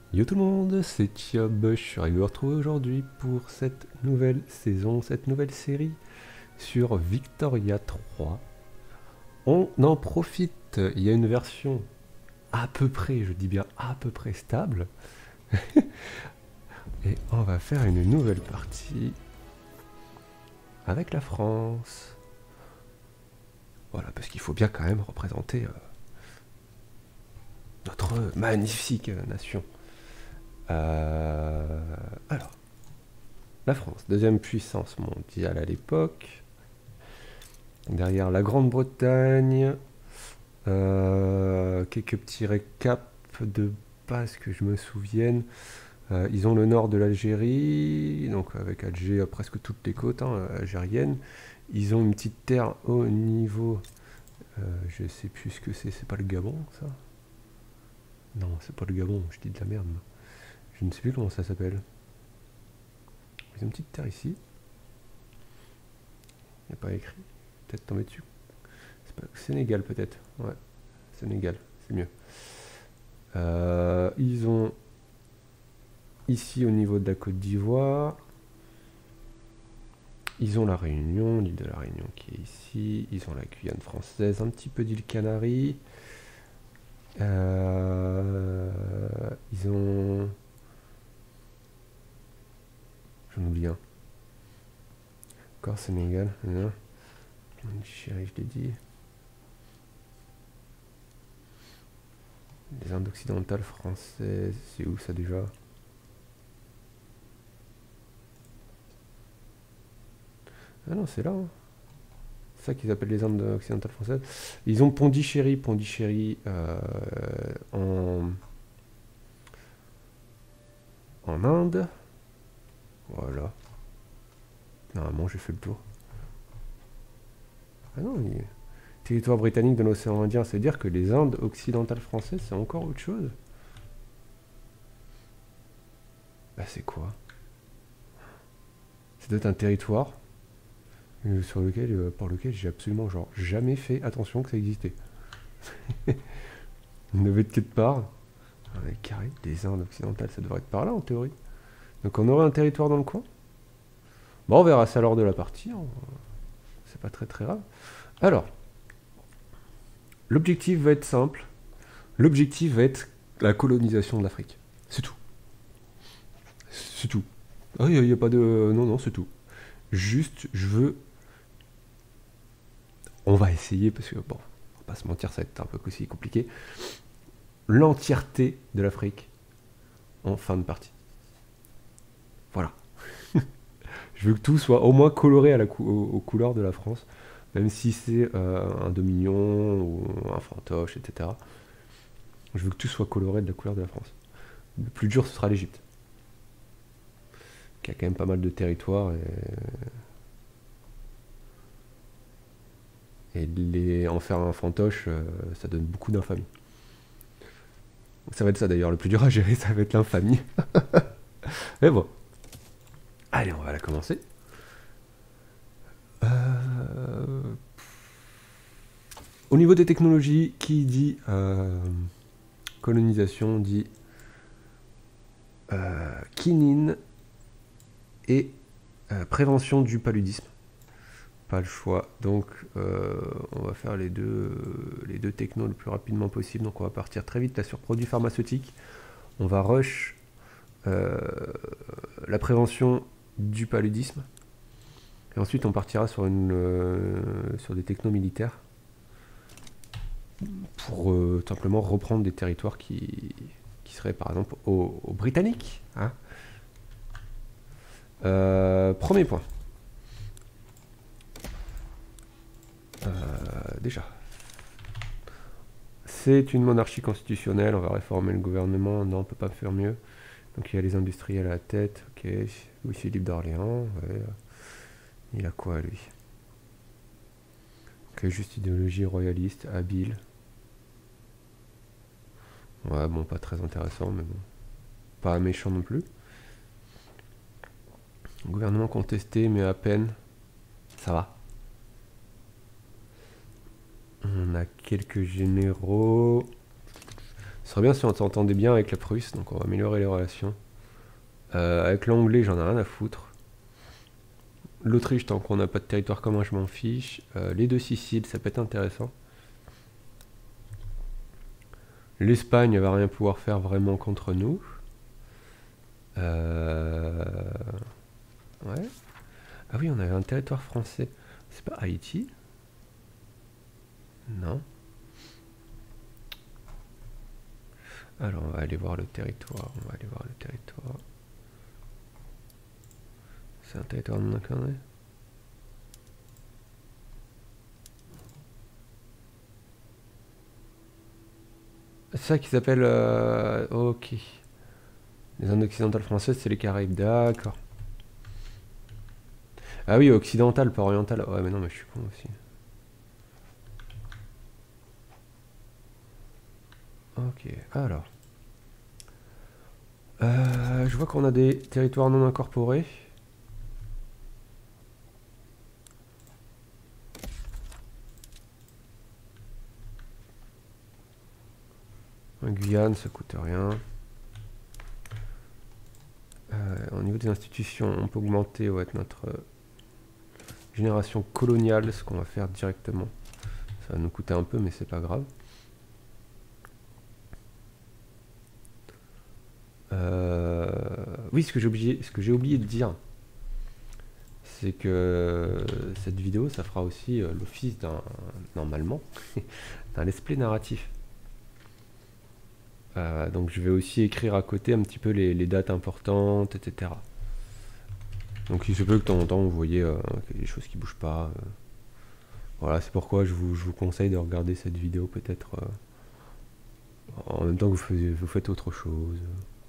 Yo tout le monde, c'est Thiob, je suis arrivé vous retrouver aujourd'hui pour cette nouvelle saison, cette nouvelle série sur Victoria 3. On en profite, il y a une version à peu près, je dis bien à peu près stable, et on va faire une nouvelle partie avec la France. Voilà, parce qu'il faut bien quand même représenter notre magnifique nation. Alors, la France, deuxième puissance mondiale à l'époque. Derrière la Grande-Bretagne, quelques petits récaps de base que je me souvienne. Ils ont le nord de l'Algérie, donc avec Alger presque toutes les côtes algériennes. Ils ont une petite terre au niveau, je sais plus ce que c'est pas le Gabon ça? Non, c'est pas le Gabon, je dis de la merde. Je ne sais plus comment ça s'appelle. Ils ont une petite terre ici. Il n'y a pas écrit. Peut-être tomber dessus. C'est pas... Sénégal peut-être. Ouais, Sénégal, c'est mieux. Ils ont ici au niveau de la Côte d'Ivoire. Ils ont la Réunion, l'île de la Réunion qui est ici. Ils ont la Guyane française, un petit peu d'île Canaries. Ils ont... J'en oublie un. Encore Sénégal. Chérie, je l'ai dit. Les Indes occidentales françaises, c'est où ça déjà? Ah non, c'est là. Hein. C'est ça qu'ils appellent les Indes occidentales françaises. Ils ont Pondichéry, en Inde. Voilà. Normalement, j'ai fait le tour. Ah non, territoire britannique de l'océan Indien, c'est-à-dire que les Indes occidentales françaises, c'est encore autre chose. Bah c'est quoi? C'est peut-être un territoire sur lequel, par lequel j'ai absolument genre jamais fait attention que ça existait. Une levée de quelque part. Les carrés, les Indes occidentales, ça devrait être par là en théorie. Donc on aurait un territoire dans le coin. Bon, on verra ça lors de la partie. Hein. C'est pas très très grave. Alors, l'objectif va être simple. L'objectif va être la colonisation de l'Afrique. C'est tout. C'est tout. Ah, il n'y a pas de... Non, non, c'est tout. Juste, je veux... On va essayer, parce que, bon, on va pas se mentir, ça va être un peu aussi compliqué. L'entièreté de l'Afrique en fin de partie. Voilà. Je veux que tout soit au moins coloré aux couleurs de la France. Même si c'est un Dominion ou un Fantoche, etc. Je veux que tout soit coloré de la couleur de la France. Le plus dur, ce sera l'Égypte. Qui a quand même pas mal de territoires. Et en faire un fantoche, ça donne beaucoup d'infamie. Ça va être ça d'ailleurs, le plus dur à gérer, ça va être l'infamie. Mais bon. Allez, on va la commencer. Au niveau des technologies, qui dit colonisation dit quinine et prévention du paludisme. Pas le choix. Donc on va faire les deux technos le plus rapidement possible. Donc on va partir très vite là sur produits pharmaceutiques. On va rush la prévention du paludisme. Et ensuite on partira sur des technos militaires. Pour simplement reprendre des territoires qui seraient par exemple aux Britanniques. Hein. Premier point. Déjà. C'est une monarchie constitutionnelle, on va réformer le gouvernement, non on peut pas faire mieux. Donc il y a les industriels à la tête, ok, Louis-Philippe d'Orléans, ouais. Il a quoi lui? Ok, juste idéologie royaliste, habile. Ouais, bon, pas très intéressant, mais bon. Pas méchant non plus. Gouvernement contesté, mais à peine. Ça va. On a quelques généraux. Ce serait bien si on s'entendait bien avec la Prusse, donc on va améliorer les relations. Avec l'Anglais, j'en ai rien à foutre. L'Autriche, tant qu'on n'a pas de territoire commun, je m'en fiche. Les deux Siciles, ça peut être intéressant. L'Espagne, elle va rien pouvoir faire vraiment contre nous. Ouais. Ah oui, on avait un territoire français. C'est pas Haïti? Non. Alors, on va aller voir le territoire. C'est un territoire non incarné. C'est ça qui s'appelle... ok. Les Indes occidentales françaises, c'est les Caraïbes. D'accord. Ah oui, occidental, pas oriental. Ouais, mais non, mais je suis con aussi. Ok, alors. Je vois qu'on a des territoires non incorporés. En Guyane, ça coûte rien. Au niveau des institutions, on peut augmenter notre génération coloniale, ce qu'on va faire directement. Ça va nous coûter un peu, mais c'est pas grave. Oui, ce que j'ai oublié de dire, c'est que cette vidéo, ça fera aussi l'office normalement, d'un let's play narratif. Donc je vais aussi écrire à côté un petit peu les dates importantes, etc. Donc il se peut que de temps en temps vous voyez des choses qui bougent pas. Voilà, c'est pourquoi je vous conseille de regarder cette vidéo peut-être en même temps que vous faites autre chose.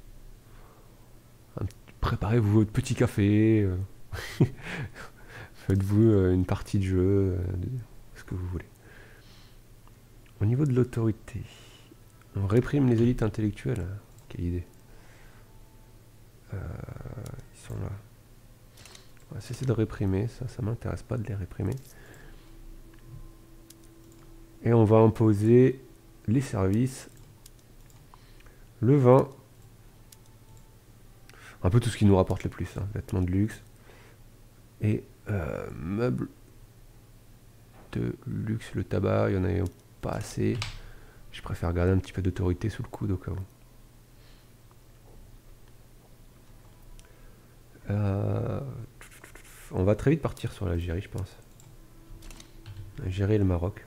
Préparez-vous votre petit café. Faites-vous une partie de jeu, ce que vous voulez. Au niveau de l'autorité, on réprime les élites intellectuelles. Quelle idée. Ils sont là. On va cesser de réprimer, ça m'intéresse pas de les réprimer. Et on va imposer les services, le vin, un peu tout ce qui nous rapporte le plus, hein, vêtements de luxe, et meubles de luxe, le tabac, il y en a pas assez. Je préfère garder un petit peu d'autorité sous le coude au cas où. On va très vite partir sur l'Algérie, je pense. L'Algérie et le Maroc.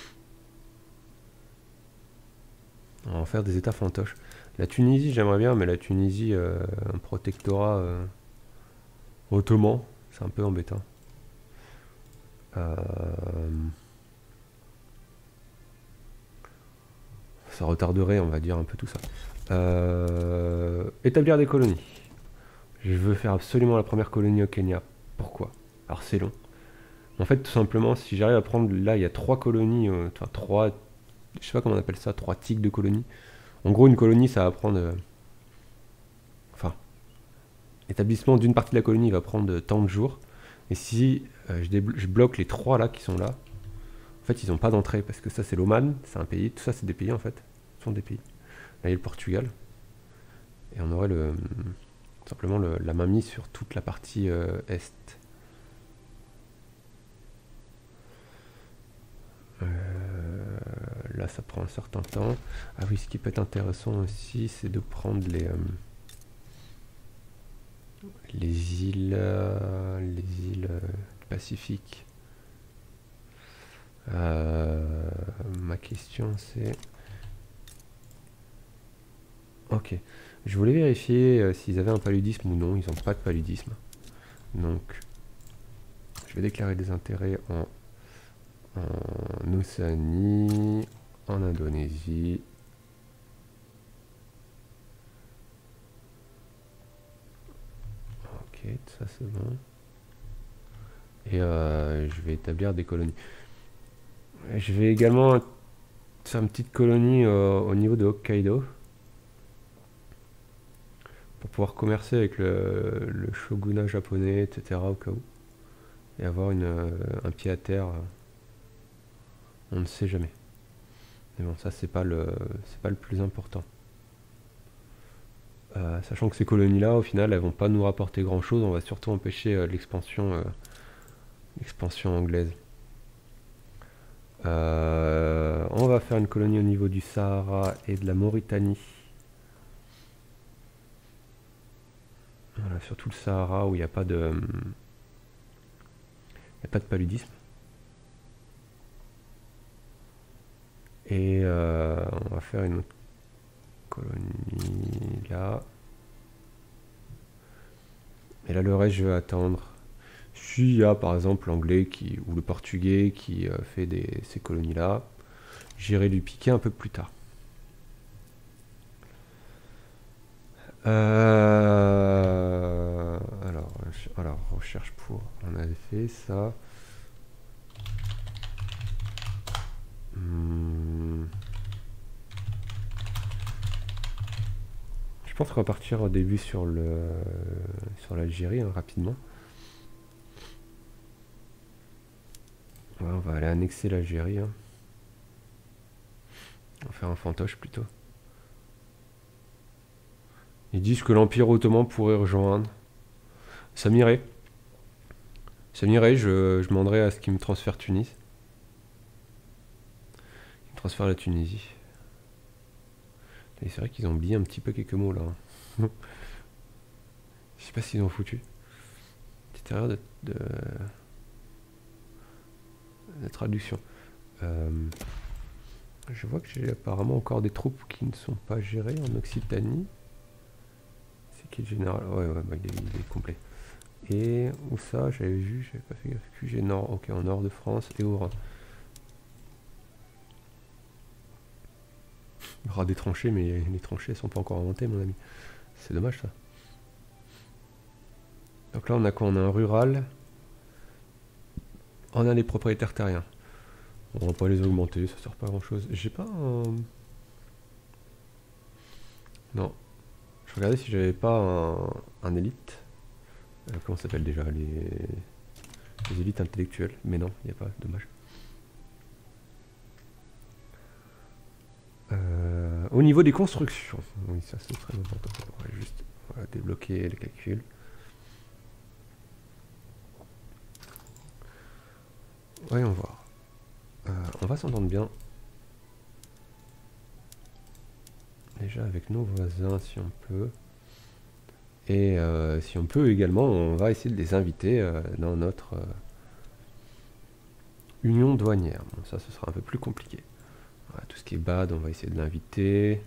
On va en faire des états fantoches. La Tunisie, j'aimerais bien, mais la Tunisie, un protectorat ottoman, c'est un peu embêtant. Ça retarderait, on va dire, un peu tout ça. Établir des colonies. Je veux faire absolument la première colonie au Kenya. Pourquoi? Alors c'est long. En fait, tout simplement, si j'arrive à prendre... Là, il y a 3 colonies, enfin 3... Je sais pas comment on appelle ça, 3 tics de colonies. En gros, une colonie, ça va prendre... enfin, l'établissement d'une partie de la colonie va prendre tant de jours. Et si je bloque les 3 là qui sont là, en fait, ils n'ont pas d'entrée, parce que ça, c'est l'Oman, c'est un pays. Tout ça, c'est des pays, en fait. Ce sont des pays. Là, il y a le Portugal. Et on aurait simplement la main mise sur toute la partie est. Là, ça prend un certain temps. Ah oui, ce qui peut être intéressant aussi, c'est de prendre les îles du Pacifique. Ma question, c'est... Ok. Je voulais vérifier s'ils avaient un paludisme ou non. Ils n'ont pas de paludisme. Donc, je vais déclarer des intérêts en Océanie, en Indonésie. Ok, ça c'est bon. Et je vais établir des colonies. Je vais également faire une petite colonie au niveau de Hokkaido. Pour pouvoir commercer avec le shogunat japonais, etc. au cas où. Et avoir un pied à terre. On ne sait jamais. Mais bon, ça c'est pas le plus important. Sachant que ces colonies-là, au final, elles vont pas nous rapporter grand-chose. On va surtout empêcher l'expansion anglaise. On va faire une colonie au niveau du Sahara et de la Mauritanie. Voilà, surtout le Sahara où il n'y a pas de paludisme. Et on va faire une autre colonie là. Et là, le reste, je vais attendre. S'il y a par exemple l'anglais ou le portugais qui fait ces colonies-là, j'irai lui piquer un peu plus tard. Alors, recherche pour. On avait fait ça. Je pense qu'on va partir au début sur l'Algérie, hein, rapidement. Ouais, on va aller annexer l'Algérie. Hein. On va faire un fantoche plutôt. Ils disent que l'Empire ottoman pourrait rejoindre. Ça m'irait. Ça m'irait, je demanderais à ce qu'ils me transfèrent Tunis. Ils me transfèrent la Tunisie. Et c'est vrai qu'ils ont oublié un petit peu quelques mots là. Je sais pas s'ils ont foutu. Petite erreur de traduction. Je vois que j'ai apparemment encore des troupes qui ne sont pas gérées en Occitanie. C'est qui le général? Ouais, bah, il est complet. Et où ça? J'avais vu, j'avais pas fait gaffe. QG Nord, ok, en nord de France et au Rhin. Il y aura des tranchées, mais les tranchées sont pas encore inventées, mon ami. C'est dommage ça. Donc là, on a quoi? On a un rural. On a les propriétaires terriens. On va pas les augmenter, ça sert pas à grand chose. J'ai pas un... Non. Je regardais si j'avais pas un élite. Comment ça s'appelle déjà les élites intellectuelles. Mais non, il n'y a pas, dommage. Au niveau des constructions. Oui, ça c'est très important. On va juste débloquer les calculs. Voyons voir. On va s'entendre bien. Déjà avec nos voisins si on peut. Et si on peut également, on va essayer de les inviter dans notre union douanière. Bon, ça, ce sera un peu plus compliqué. Voilà, tout ce qui est bad, on va essayer de l'inviter.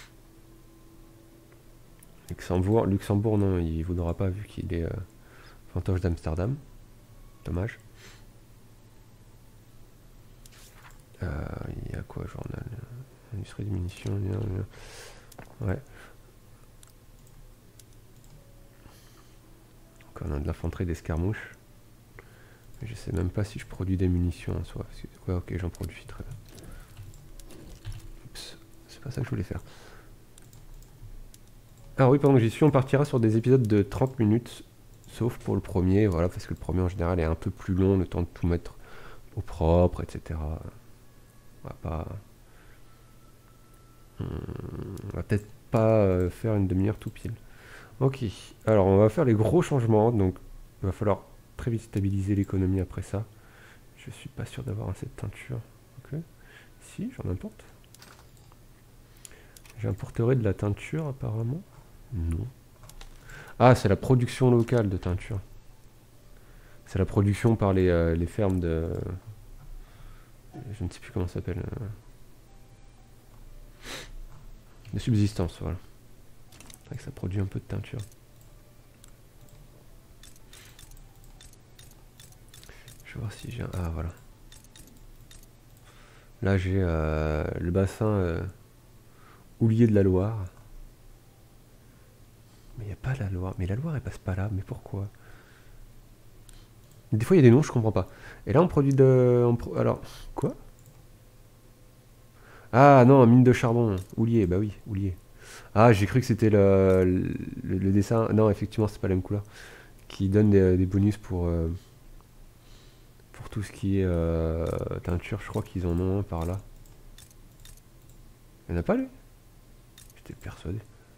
Luxembourg, non, il ne voudra pas vu qu'il est fantoche d'Amsterdam. Dommage. Il y a quoi, journal? Industrie de munitions. Ouais. Donc on a de l'infanterie d'escarmouche. Je sais même pas si je produis des munitions en soi. Ouais, ok, j'en produis, très bien. Oups, c'est pas ça que je voulais faire. Alors oui, pendant que j'y suis, on partira sur des épisodes de 30 minutes, sauf pour le premier, voilà, parce que le premier en général est un peu plus long, le temps de tout mettre au propre, etc. On va peut-être pas faire une demi-heure tout pile. Ok, alors on va faire les gros changements, donc il va falloir très vite stabiliser l'économie après ça. Je suis pas sûr d'avoir assez de teinture. Ok, si, j'en importe. J'importerai de la teinture apparemment. Non. Ah, c'est la production locale de teinture. C'est la production par les fermes de... Je ne sais plus comment ça s'appelle. De subsistance, voilà. C'est vrai que ça produit un peu de teinture. Je vais voir si j'ai... Ah, voilà. Là, j'ai le bassin houlier de la Loire. Mais il n'y a pas la Loire. Mais la Loire, elle passe pas là. Mais pourquoi? Des fois, il y a des noms, je comprends pas. Et là, on produit de... Alors, quoi? Ah, non, mine de charbon. Houlier, bah oui, houlier. Ah, j'ai cru que c'était le dessin. Non, effectivement, c'est pas la même couleur. Qui donne des bonus pour tout ce qui est teinture. Je crois qu'ils en ont un par là. Il n'y en a pas lui? J'étais persuadé.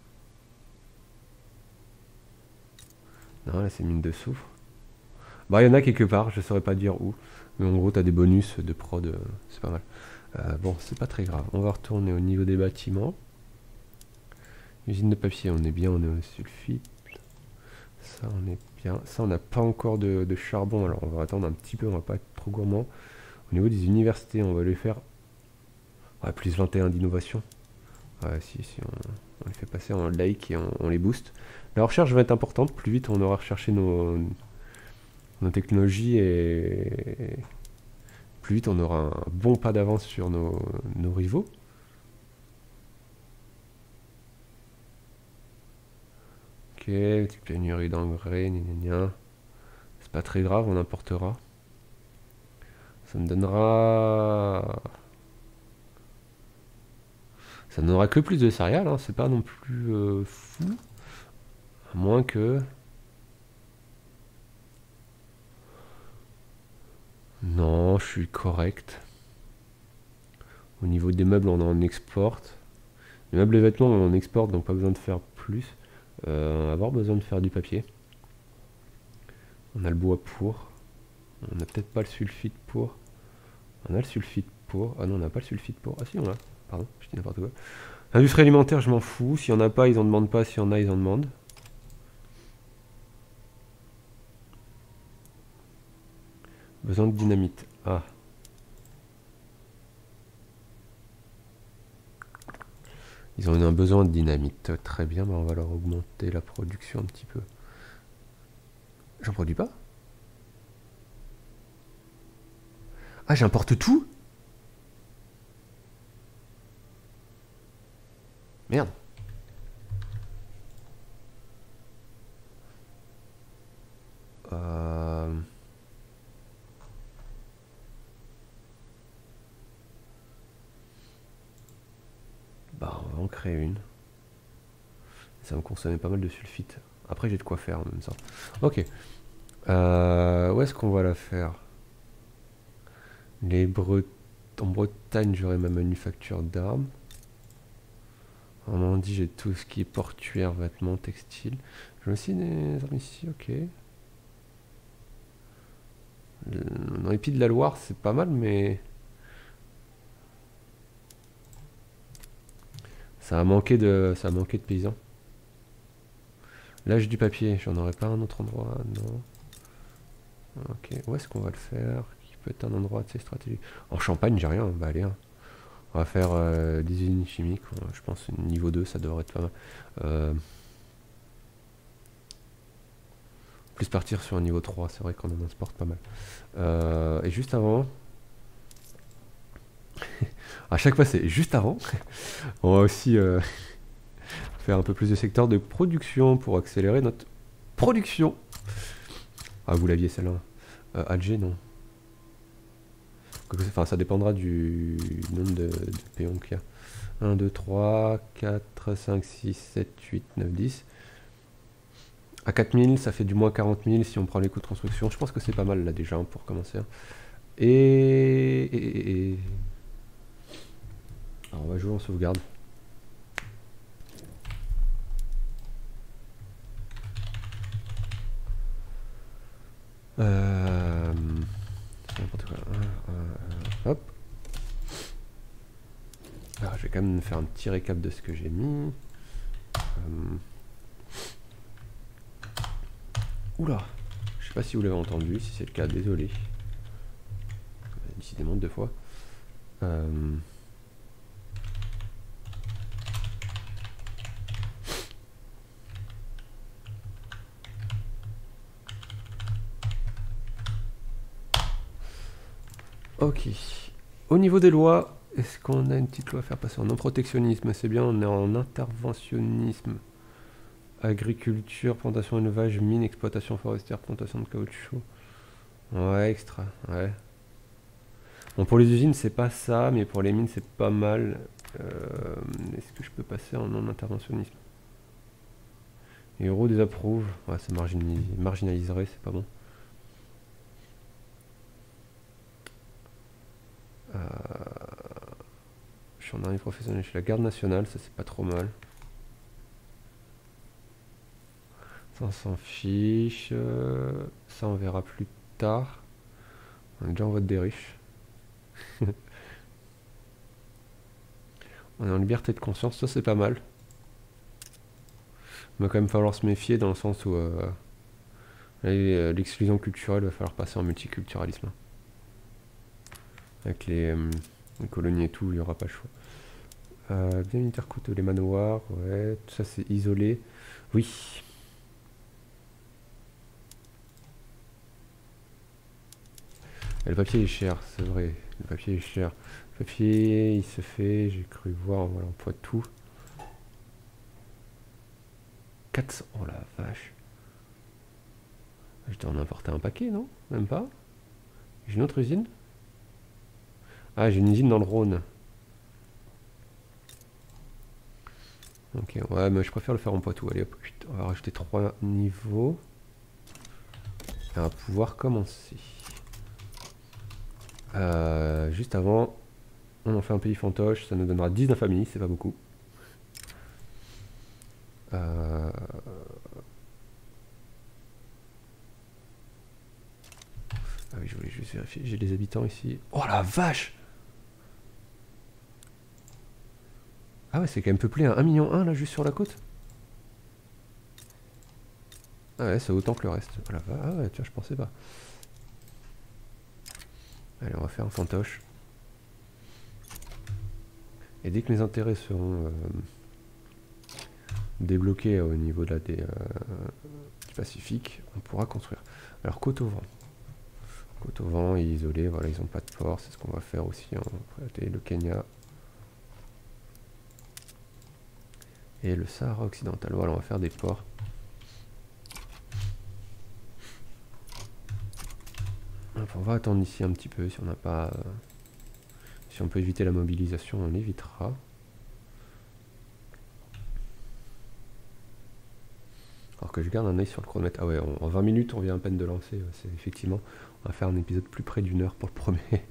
Non, là c'est mine de soufre. Bah il y en a quelque part, je saurais pas dire où. Mais en gros t'as des bonus de prod, c'est pas mal. Bon, c'est pas très grave. On va retourner au niveau des bâtiments. Usine de papier, on est bien, on est au sulfite. Ça on est bien. Ça on n'a pas encore de charbon, alors on va attendre un petit peu, on va pas être trop gourmand. Au niveau des universités, on va les faire... Ouais, plus 21 d'innovation. Ouais, si on les fait passer en like et on les booste. La recherche va être importante, plus vite on aura recherché nos technologies et plus vite on aura un bon pas d'avance sur nos rivaux. Ok, petite pénurie d'engrais, c'est pas très grave, on importera. Ça me donnera... Ça ne donnera que plus de céréales, hein, c'est pas non plus fou. À moins que... Non, je suis correct. Au niveau des meubles, on en exporte. Les meubles et vêtements, on en exporte, donc pas besoin de faire plus. On va avoir besoin de faire du papier. On a le bois pour. On n'a peut-être pas le sulfite pour. On a le sulfite pour. Ah non, on n'a pas le sulfite pour. Ah si, on l'a. Pardon, je dis n'importe quoi. Industrie alimentaire, je m'en fous. S'il n'y en a pas, ils en demandent pas. S'il y en a, ils en demandent. Besoin de dynamite. Ah. Ils ont un besoin de dynamite. Très bien, bah on va leur augmenter la production un petit peu. J'en produis pas? Ah, j'importe tout? Merde. Bah, on va en créer une. Ça va me consommer pas mal de sulfite. Après, j'ai de quoi faire en même temps. Ok. Où est-ce qu'on va la faire? En Bretagne, j'aurai ma manufacture d'armes. En Normandie, j'ai tout ce qui est portuaire, vêtements, textiles. J'ai aussi des armes ici, ok. Dans les Pays de la Loire, c'est pas mal, mais... ça a manqué de paysans. Là, j'ai du papier. J'en aurais pas un autre endroit? Non. Ok. Où est-ce qu'on va le faire? Qui peut être un endroit de ces stratégies? En Champagne, j'ai rien. Bah allez, hein. On va faire des usines chimiques. Je pense niveau 2, ça devrait être pas mal. Plus partir sur un niveau 3. C'est vrai qu'on en exporte pas mal. Et juste avant... à chaque fois, c'est juste avant. On va aussi... faire un peu plus de secteur de production pour accélérer notre production. Ah, vous l'aviez celle-là. Alger, non. Enfin, ça dépendra du nombre de péons qu'il y a. 1, 2, 3, 4, 5, 6, 7, 8, 9, 10. À 4000, ça fait du moins 40 000 si on prend les coûts de construction. Je pense que c'est pas mal là déjà hein, pour commencer. Et... Alors, on va jouer en sauvegarde. N'importe quoi. Hop. Alors, je vais quand même faire un petit récap de ce que j'ai mis. Oula. Je sais pas si vous l'avez entendu. Si c'est le cas, désolé. Décidément 2 fois. Ok. Au niveau des lois, est-ce qu'on a une petite loi à faire passer en non-protectionnisme? C'est bien, on est en interventionnisme. Agriculture, plantation, élevage, mine, exploitation forestière, plantation de caoutchouc. Ouais, extra, ouais. Bon, pour les usines, c'est pas ça, mais pour les mines, c'est pas mal. Est-ce que je peux passer en non-interventionnisme? Et Euro désapprouve. Ouais, ça marginaliserait, c'est pas bon. Je en armée professionnelle chez la garde nationale, ça c'est pas trop mal. Ça on s'en fiche. Ça on verra plus tard. On est déjà en vote des riches. On est en liberté de conscience, ça c'est pas mal. Il va quand même falloir se méfier dans le sens où l'exclusion culturelle va falloir passer en multiculturalisme. Avec les colonies et tout, il n'y aura pas le choix. Bien militaire coûteux, les manoirs, ouais, tout ça c'est isolé. Oui. Et le papier est cher, c'est vrai. Le papier est cher. Le papier, il se fait, j'ai cru voir, voilà, en Poitou. 400, oh la vache. Je dois en importer un paquet, non? Même pas? J'ai une autre usine? Ah, j'ai une usine dans le Rhône. Ok, ouais, mais je préfère le faire en Poitou. Allez hop, on va rajouter 3 niveaux. Et on va pouvoir commencer. Juste avant, on en fait un pays fantoche. Ça nous donnera 19 familles, c'est pas beaucoup. Ah oui, je voulais juste vérifier. J'ai des habitants ici. Oh la vache! Ah ouais, c'est quand même peuplé à 1,1 million là, juste sur la côte. Ah ouais, c'est autant que le reste. Oh la vache. Ah ouais, tiens, je pensais pas. Allez, on va faire un fantoche. Et dès que les intérêts seront débloqués au niveau de du Pacifique, on pourra construire. Alors, côte au vent. Côte au vent est isolé, voilà, ils n'ont pas de port, c'est ce qu'on va faire aussi en le Kenya. Et le Sahara occidental, voilà, on va faire des ports. On va attendre ici un petit peu, si on n'a pas... si on peut éviter la mobilisation, on l'évitera. Alors que je garde un œil sur le chronomètre. Ah ouais, en 20 minutes, on vient à peine de lancer. C'est effectivement, on va faire un épisode plus près d'1 heure pour le premier.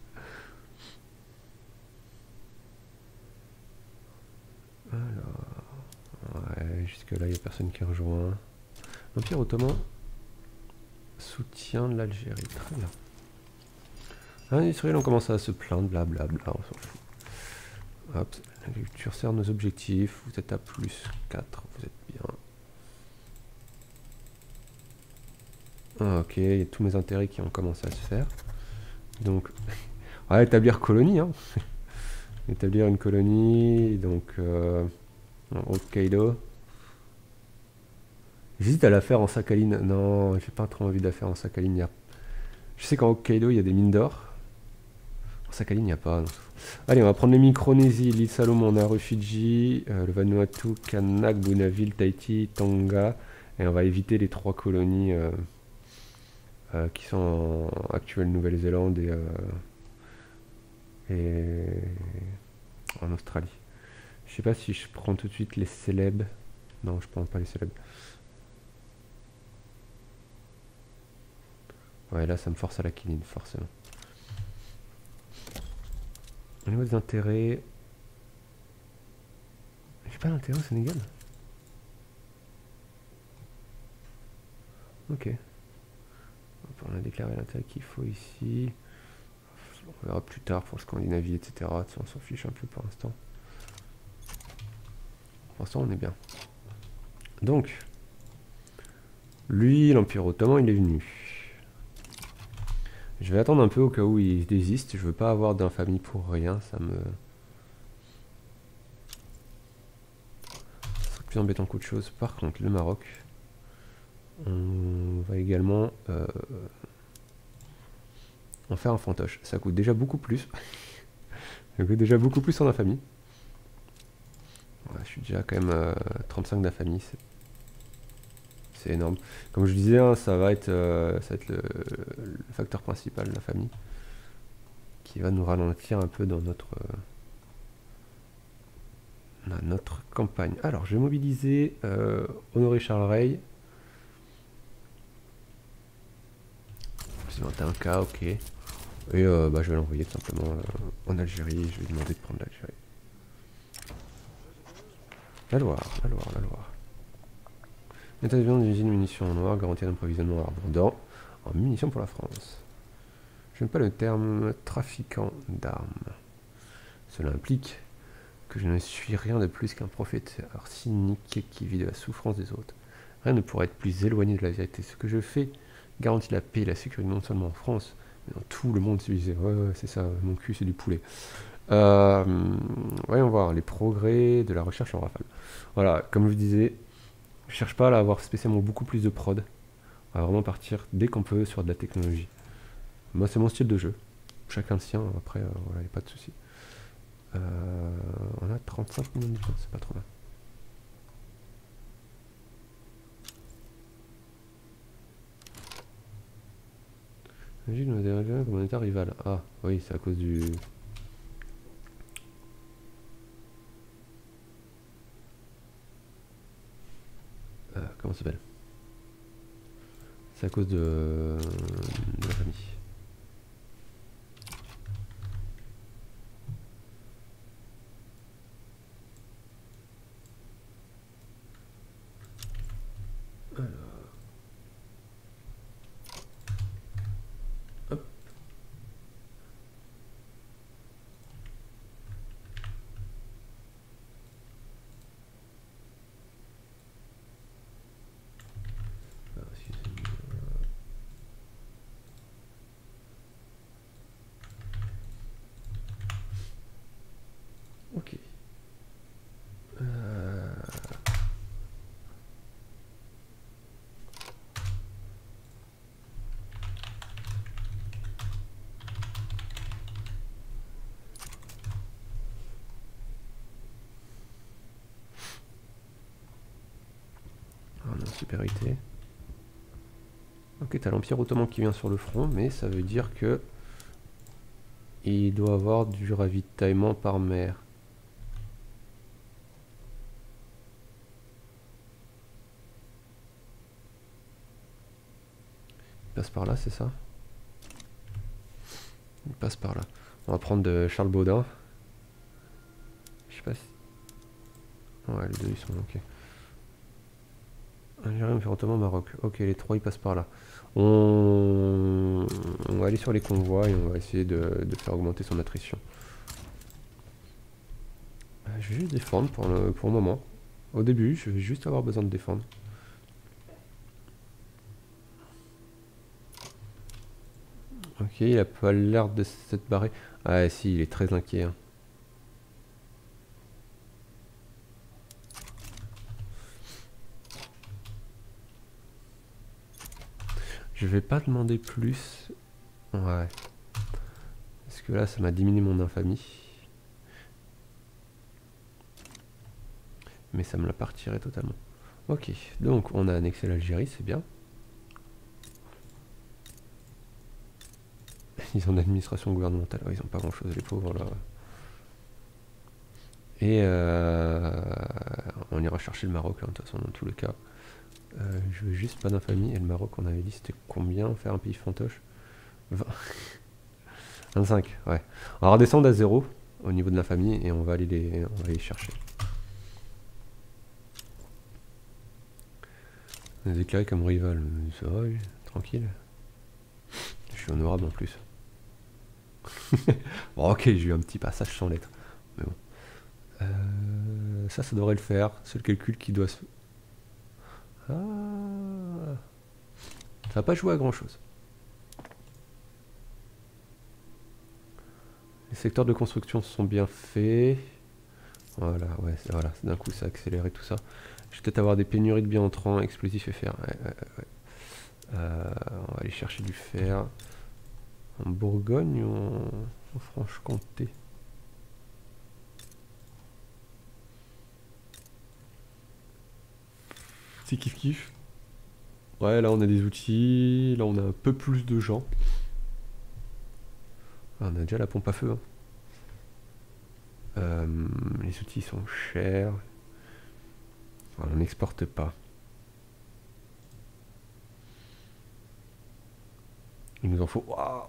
Alors... ouais, jusque-là, il n'y a personne qui rejoint. L'Empire ottoman soutient l'Algérie. Très bien. Les industriels ont commencé à se plaindre, blablabla, on s'en fout. Hop, l'agriculture sert nos objectifs. Vous êtes à plus 4, vous êtes bien. Ok, il y a tous mes intérêts qui ont commencé à se faire. Donc, on va établir colonie. Hein. Établir une colonie, donc en Hokkaido. J'hésite à la faire en Sakhaline. Non, j'ai pas trop envie de la faire en Sakhaline. Je sais qu'en Hokkaido, il y a des mines d'or. En Sakhaline, il n'y a pas. Non. Allez, on va prendre les Micronésie, l'île Salomon, Nauru, Fidji, le Vanuatu, Kanak, Bougainville, Tahiti, Tonga. Et on va éviter les 3 colonies qui sont en actuelle Nouvelle-Zélande et en Australie. Je sais pas si je prends tout de suite les célèbres. Non, je prends pas les célèbres. Ouais, là, ça me force à la quiline, forcément. Au niveau des intérêts... j'ai pas d'intérêt au Sénégal. Ok. On a déclaré l'intérêt qu'il faut ici. On verra plus tard pour le Scandinavie, etc. On s'en fiche un peu pour l'instant. Pour l'instant, on est bien. Donc, lui, l'Empire ottoman, il est venu. Je vais attendre un peu au cas où il désiste. Je veux pas avoir d'infamie pour rien. Ça me... ça serait plus embêtant qu'autre chose. Par contre, le Maroc, on va également en faire un fantoche. Ça coûte déjà beaucoup plus. Ça coûte déjà beaucoup plus en infamie. Ouais, je suis déjà quand même 35 d'infamie. C'est énorme. Comme je disais, hein, ça va être le facteur principal, la famille, qui va nous ralentir un peu dans notre campagne. Alors, je vais mobiliser Honoré Charles Rey. C'est 21K, ok. Et je vais l'envoyer tout simplement en Algérie. Je vais lui demander de prendre l'Algérie. La Loire, la Loire, la Loire. L'établissement d'une usine de munitions en noir garantit un approvisionnement abondant en munitions pour la France. Je n'aime pas le terme trafiquant d'armes. Cela implique que je ne suis rien de plus qu'un profiteur cynique qui vit de la souffrance des autres. Rien ne pourrait être plus éloigné de la vérité. Ce que je fais garantit la paix et la sécurité non seulement en France, mais dans tout le monde civilisé. Ouais, c'est ça, mon cul c'est du poulet. Voyons voir les progrès de la recherche en rafale. Voilà, comme je vous disais, je cherche pas à avoir spécialement beaucoup plus de prod. On va vraiment partir dès qu'on peut sur de la technologie. Moi, c'est mon style de jeu. Chacun le sien, après, voilà, il n'y a pas de souci. On a 35 millions de différence, c'est pas trop mal. J'ai une dérivation communautaire rivale. Ah, oui, c'est à cause du... comment ça s'appelle? C'est à cause de la famille. Alors. Hop. Alors, ok. On a une supériorité. Ok, t'as l'Empire ottoman qui vient sur le front, mais ça veut dire que il doit avoir du ravitaillement par mer. Il passe par là, c'est ça? Il passe par là. On va prendre de Charles Baudin. Je sais pas si... Ouais, les deux ils sont ok. Algérie, Empire ottoman, Maroc. Ok, les trois ils passent par là. On va aller sur les convois et on va essayer de faire augmenter son attrition. Je vais juste défendre pour le moment. Au début, je vais juste avoir besoin de défendre. Ok, il a pas l'air de s'être barré. Ah si, il est très inquiet. Hein. Je vais pas demander plus. Ouais. Parce que là, ça m'a diminué mon infamie. Mais ça me l'a pas retiré totalement. Ok, donc on a annexé l'Algérie, c'est bien. Ils ont l'administration gouvernementale. Ouais, ils ont pas grand chose, les pauvres là. Et on ira chercher le Maroc, hein, de toute façon, dans tous les cas. Je veux juste pas d'infamie. Et le Maroc, on avait dit, c'était combien faire un pays fantoche? 20. 25, ouais. On va redescendre à 0 au niveau de l'infamie et on va aller les chercher. On est déclaré comme rival. Ça va, oui, tranquille. Je suis honorable en plus. Bon, ok, j'ai eu un petit passage sans lettres. Mais bon. Ça devrait le faire. C'est le calcul qui doit se... Ah. Ça va pas jouer à grand chose. Les secteurs de construction sont bien faits. Voilà, ouais, voilà, d'un coup ça a accéléré tout ça. Je vais peut-être avoir des pénuries de biens entrants, explosifs et fer. Ouais. On va aller chercher du fer. En Bourgogne ou en Franche-Comté? C'est kiff kiff. Ouais, là on a des outils, là on a un peu plus de gens. Ah, on a déjà la pompe à feu. Hein. Les outils sont chers. Enfin, on n'exporte pas. Il nous en faut... Wow.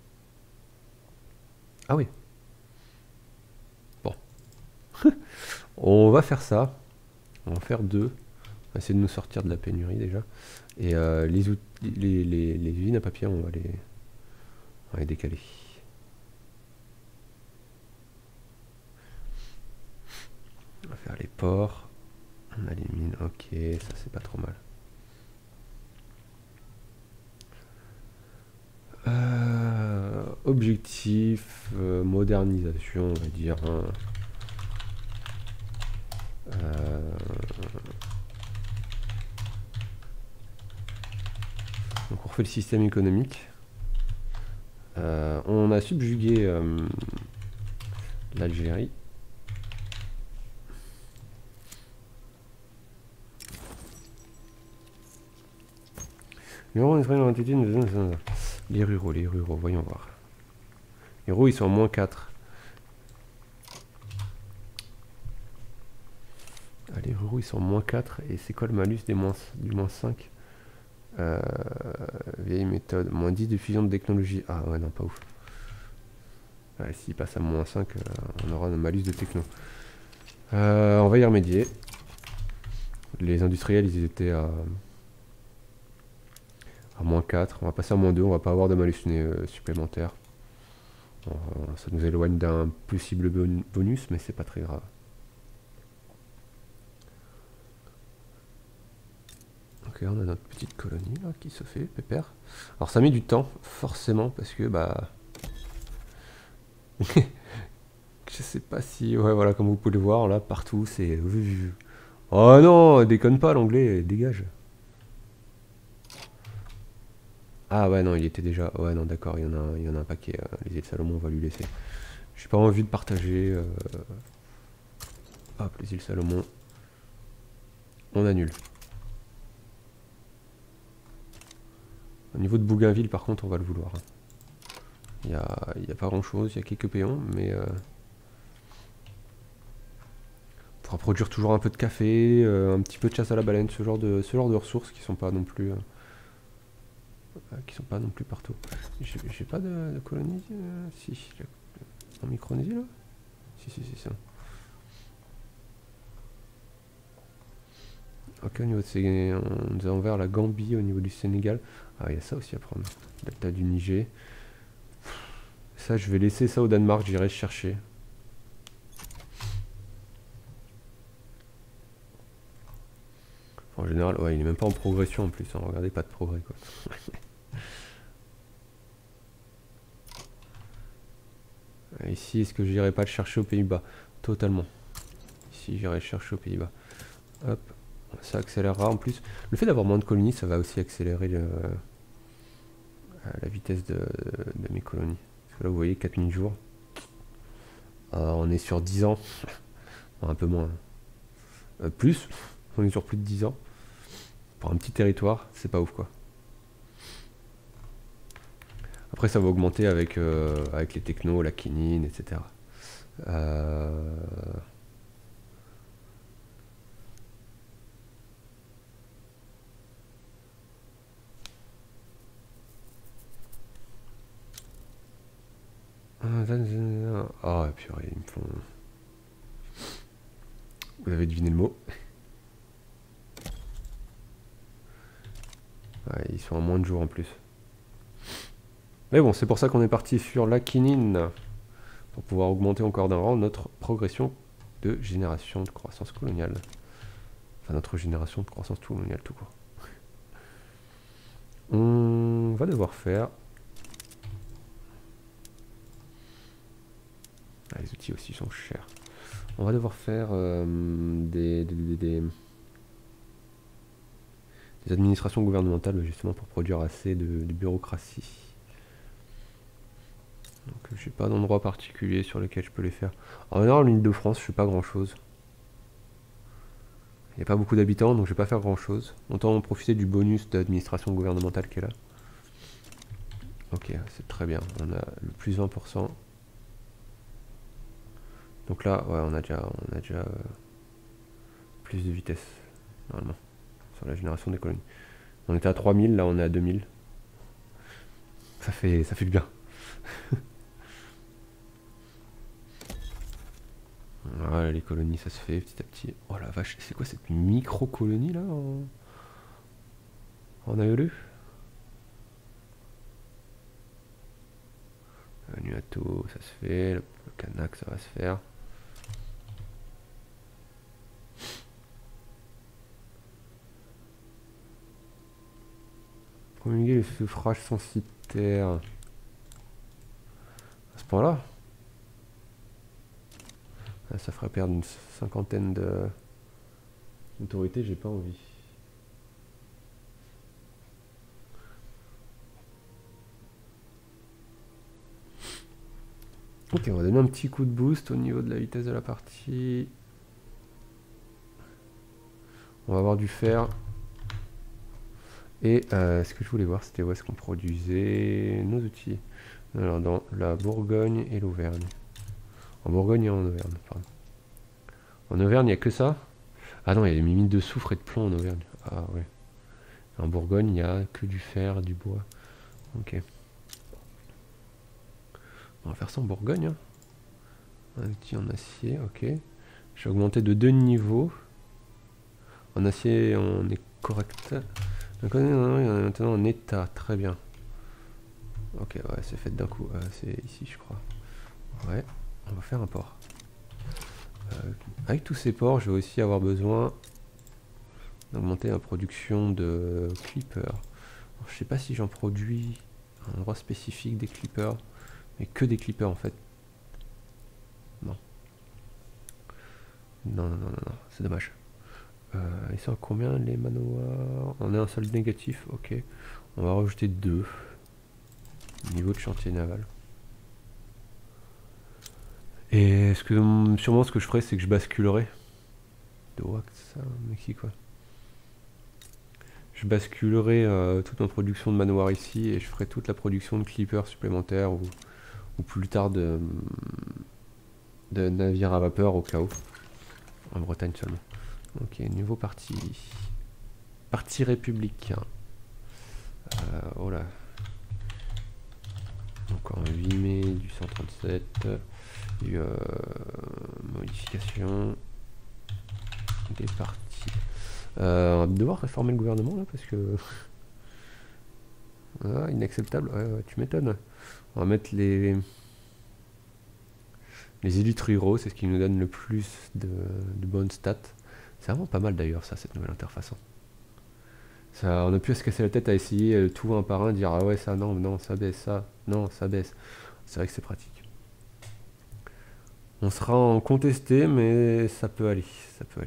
Ah oui. Bon. On va faire ça. On va en faire deux. On va essayer de nous sortir de la pénurie déjà. Et les usines à papier, on va les décaler. On va faire les ports. On a les mines. Ok, ça c'est pas trop mal. Objectif, modernisation, on va dire. Hein. Donc on refait le système économique. On a subjugué l'Algérie. Les ruraux, voyons voir. Les ruraux, ils sont en -4. Ah, les ruraux, ils sont en -4. Et c'est quoi le malus du -5? Vieille méthode. -10 de fusion de technologie. Ah ouais, non, pas ouf. Ouais, s'il passe à -5, on aura un malus de techno. On va y remédier. Les industriels, ils étaient à -4. On va passer à -2. On va pas avoir de malus supplémentaire. Ça nous éloigne d'un possible bonus, mais c'est pas très grave. Ok, on a notre petite colonie là qui se fait, pépère. Alors ça met du temps, forcément, parce que bah... Je sais pas si... Ouais, voilà, comme vous pouvez le voir, là, partout, c'est... Oh non, déconne pas, l'anglais, dégage. Ah ouais, non, il était déjà... Ouais, non, d'accord, il y en a un paquet. Les îles Salomon, on va lui laisser. J'ai pas envie de partager... Hop, les îles Salomon. On annule. Au niveau de Bougainville, par contre, on va le vouloir. Il n'y a pas grand-chose, il y a quelques péons, mais... on pourra produire toujours un peu de café, un petit peu de chasse à la baleine, ce genre de ressources qui sont pas non plus... partout. J'ai pas de colonie... si, en Micronésie, là. Si, ça. Ok, au niveau de on nous a envers la Gambie, au niveau du Sénégal. Ah, il y a ça aussi à prendre. Delta du Niger. Ça, je vais laisser ça au Danemark, j'irai chercher. En général, ouais, il est même pas en progression en plus. Hein. Regardez, pas de progrès, quoi. Ici, est-ce que j'irai pas le chercher aux Pays-Bas? Totalement. Ici, j'irai le chercher aux Pays-Bas. Hop. Ça accélérera en plus. Le fait d'avoir moins de colonies, ça va aussi accélérer la vitesse de mes colonies. Parce que là, vous voyez, 4000 jours. On est sur 10 ans. Un peu moins. Plus. On est sur plus de 10 ans. Pour un petit territoire, c'est pas ouf, quoi. Après, ça va augmenter avec les technos, la quinine, etc. Ah, purée, ils me font... Vous avez deviné le mot. Ouais, ils sont en moins de jours en plus. Mais bon, c'est pour ça qu'on est parti sur la quinine. Pour pouvoir augmenter encore d'un rang notre progression de génération de croissance coloniale. Enfin, notre génération de croissance coloniale tout court. On va devoir faire... Ah, les outils aussi sont chers. On va devoir faire des administrations gouvernementales justement pour produire assez de bureaucratie. Donc j'ai pas d'endroit particulier sur lequel je peux les faire. En général, l'île de France, je fais pas grand chose. Il n'y a pas beaucoup d'habitants, donc je vais pas faire grand chose. Autant en profiter du bonus d'administration gouvernementale qui est là. Ok, c'est très bien. On a le plus 20%. Donc là, ouais, on a déjà plus de vitesse, normalement, sur la génération des colonies. On était à 3000, là on est à 2000. Ça fait du bien. Voilà, les colonies, ça se fait petit à petit. Oh la vache, c'est quoi cette micro-colonie là en AELU? Nuato, ça se fait. Le Kanak, ça va se faire. Promulguer les suffrages censitaires. À ce point-là, ça ferait perdre une cinquantaine d'autorités, j'ai pas envie. Ok, on va donner un petit coup de boost au niveau de la vitesse de la partie. On va avoir du fer. Et ce que je voulais voir, c'était où est-ce qu'on produisait nos outils. Alors, dans la Bourgogne et l'Auvergne. En Bourgogne et en Auvergne, pardon. En Auvergne, il n'y a que ça? Ah non, il y a des mines de soufre et de plomb en Auvergne. Ah ouais. En Bourgogne, il n'y a que du fer, du bois. Ok. On va faire ça en Bourgogne. Hein. Un outil en acier, ok. Je vais augmenter de 2 niveaux. En acier, on est correct. Donc on est maintenant en état, très bien. Ok, ouais, c'est fait d'un coup. C'est ici, je crois. Ouais, on va faire un port. Avec tous ces ports, je vais aussi avoir besoin d'augmenter la production de clippers. Alors, je sais pas si j'en produis à un endroit spécifique des clippers, mais que des clippers en fait. Non. Non, non, non, non, non. C'est dommage. Ils sont à combien les manoirs? On a un solde négatif, ok. On va rajouter 2. Niveau de chantier naval. Et sûrement ce que je ferai, c'est que je basculerai. De Wax, Mexique, ouais. Je basculerai toute ma production de manoirs ici et je ferai toute la production de clippers supplémentaires ou plus tard de navires à vapeur au cas où. En Bretagne seulement. Ok, nouveau parti. Parti républicain. Oh là. Encore un 8 mai du 137. Modification des partis. On va devoir réformer le gouvernement là parce que. Ah, inacceptable. Ouais, tu m'étonnes. On va mettre les élites ruraux, c'est ce qui nous donne le plus de bonnes stats. C'est vraiment pas mal d'ailleurs ça, cette nouvelle interface. Hein. Ça, on a pu à se casser la tête à essayer tout un par un, dire ah ouais ça non, non, ça baisse, ça, non, ça baisse. C'est vrai que c'est pratique. On sera en contesté, mais ça peut aller, ça peut aller.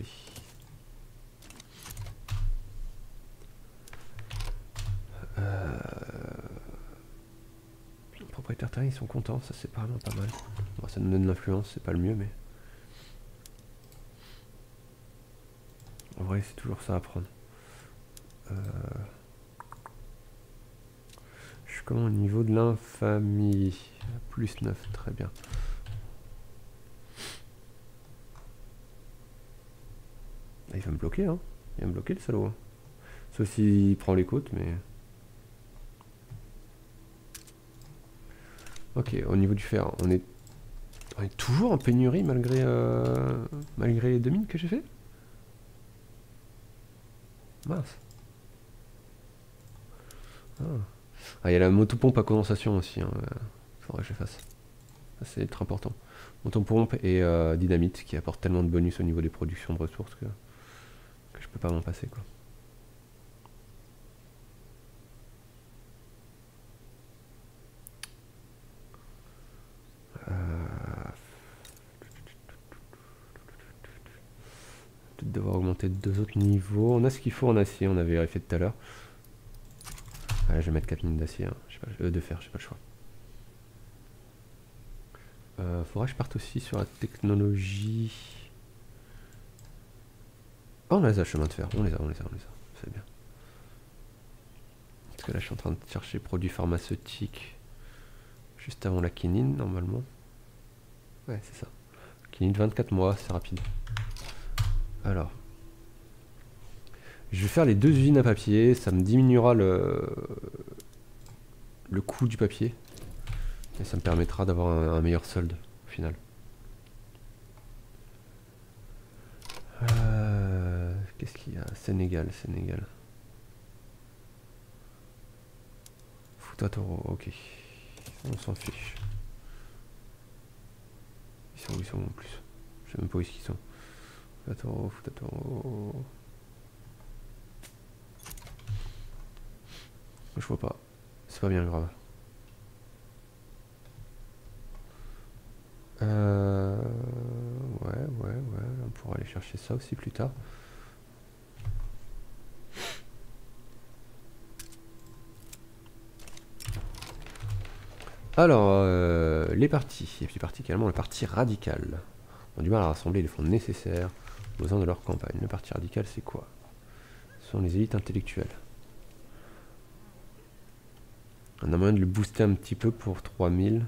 Les propriétaires terriens, ils sont contents, ça c'est vraiment pas mal. Bon, ça nous donne de l'influence, c'est pas le mieux, mais... En vrai, c'est toujours ça à prendre. Je suis comment au niveau de l'infamie? Plus 9, très bien. Il va me bloquer, hein. Il va me bloquer le salaud. Hein. Sauf s'il prend les côtes, mais... Ok, au niveau du fer, on est toujours en pénurie malgré les 2 mines que j'ai fait. Mince. Ah, il y a la motopompe à condensation aussi. Hein. Faudrait que je fasse. Ça, c'est très important. Motopompe et dynamite qui apportent tellement de bonus au niveau des productions de ressources que je peux pas m'en passer, quoi. Peut-être devoir augmenter 2 autres niveaux. On a ce qu'il faut en acier, on avait vérifié tout à l'heure. Allez, je vais mettre 4 mines d'acier, hein. De fer, j'ai pas le choix. Faudrait que je parte aussi sur la technologie. Oh, on a les chemins de fer, on les a, c'est bien. Parce que là, je suis en train de chercher produits pharmaceutiques juste avant la quinine, normalement. Ouais, c'est ça. Quinine 24 mois, c'est rapide. Alors, je vais faire les 2 usines à papier, ça me diminuera le coût du papier. Et ça me permettra d'avoir un meilleur solde au final. Qu'est-ce qu'il y a? Sénégal, Sénégal. Fouta Toro, ok. On s'en fiche. Ils sont où ils sont en plus? Je sais même pas où ils sont. Fouta Toro, Fouta Toro. Je vois pas. C'est pas bien grave. Ouais. On pourra aller chercher ça aussi plus tard. Alors, les partis. Et puis particulièrement le parti radical ont du mal à rassembler les fonds nécessaires aux besoins de leur campagne. Le parti radical, c'est quoi? Ce sont les élites intellectuelles. On a moyen de le booster un petit peu pour 3000.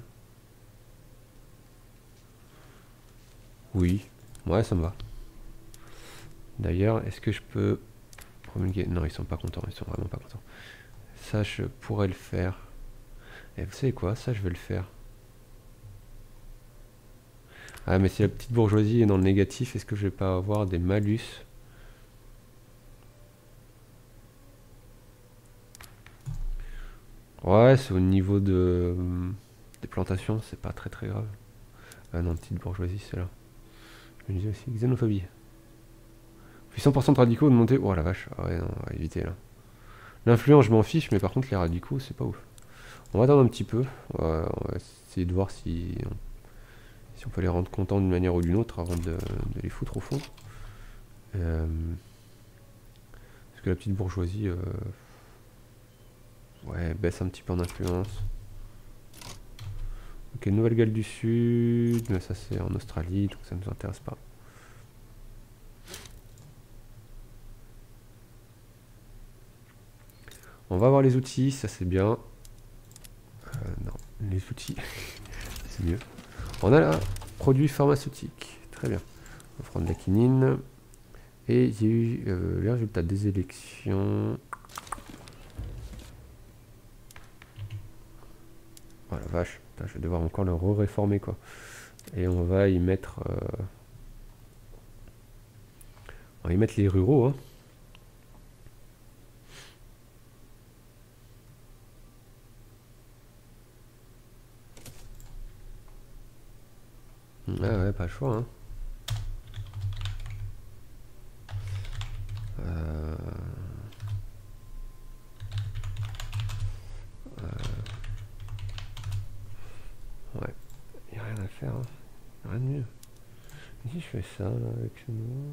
Oui, ouais, ça me va. D'ailleurs, est-ce que je peux promulguer? Non, ils sont pas contents, ils sont vraiment pas contents. Ça, je pourrais le faire. Et vous savez quoi? Ça, je vais le faire. Ah, mais si la petite bourgeoisie est dans le négatif, est-ce que je vais pas avoir des malus? Ouais, c'est au niveau de des plantations, c'est pas très grave. Ah non, petite bourgeoisie, c'est là. Je me disais aussi, xénophobie. Puis 100% de radicaux de monter. Oh la vache, ah ouais, non, on va éviter là. L'influence, je m'en fiche, mais par contre, les radicaux, c'est pas ouf. On va attendre un petit peu. On va essayer de voir si on peut les rendre contents d'une manière ou d'une autre avant de les foutre au fond. Parce que la petite bourgeoisie ouais, baisse un petit peu en influence. Ok, Nouvelle-Galles du Sud, mais ça c'est en Australie, donc ça ne nous intéresse pas. On va voir les outils, ça c'est bien. Non, les outils, c'est mieux. On a là, produits pharmaceutiques, très bien. On va prendre la quinine. Et il y a eu les résultats des élections. Oh la vache, putain, je vais devoir encore le réformer quoi. Et on va y mettre... on va y mettre les ruraux. Hein. Ouais, pas le choix. Hein. Ouais, il n'y a rien à faire. Hein. Rien de mieux. Et si je fais ça là, avec ce nom.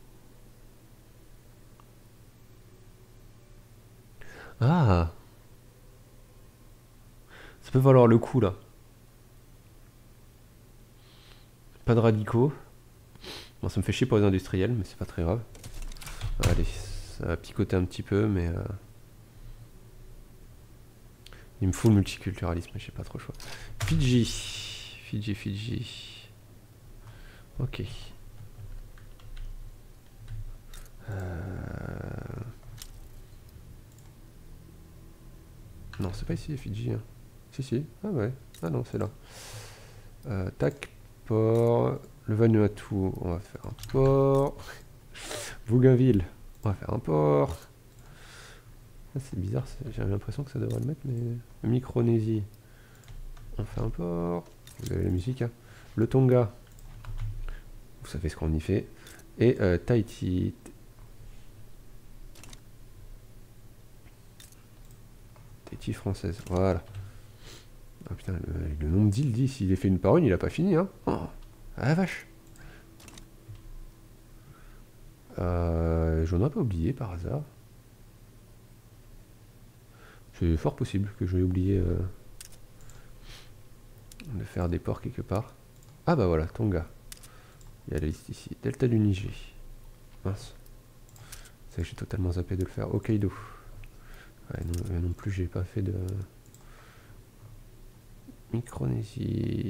Ah, ça peut valoir le coup là. Pas de radicaux. Bon, ça me fait chier pour les industriels, mais c'est pas très grave. Allez, ça va picoter un petit peu, mais... il me faut le multiculturalisme, j'ai pas trop le choix. Fidji. Fidji. Ok. Non, c'est pas ici, Fidji. Hein. Si. Ah ouais. Ah non, c'est là. Tac, port. Le Vanuatu, on va faire un port. Bougainville, on va faire un port. Ah, c'est bizarre, j'ai l'impression que ça devrait le mettre, mais... Micronésie, on fait un port. Vous avez la musique, hein. Le Tonga, vous savez ce qu'on y fait. Et Tahiti. Tahiti française, voilà. Ah putain, le nombre d'îles dit, s'il est fait une par une, il a pas fini, hein. Oh, ah la vache. J'en ai pas oublié par hasard. C'est fort possible que j'ai oublié de faire des ports quelque part. Ah bah voilà, Tonga. Il y a la liste ici. Delta du Niger. Mince. C'est que j'ai totalement zappé de le faire. Hokkaido. Ouais, non plus, j'ai pas fait de... Micronésie.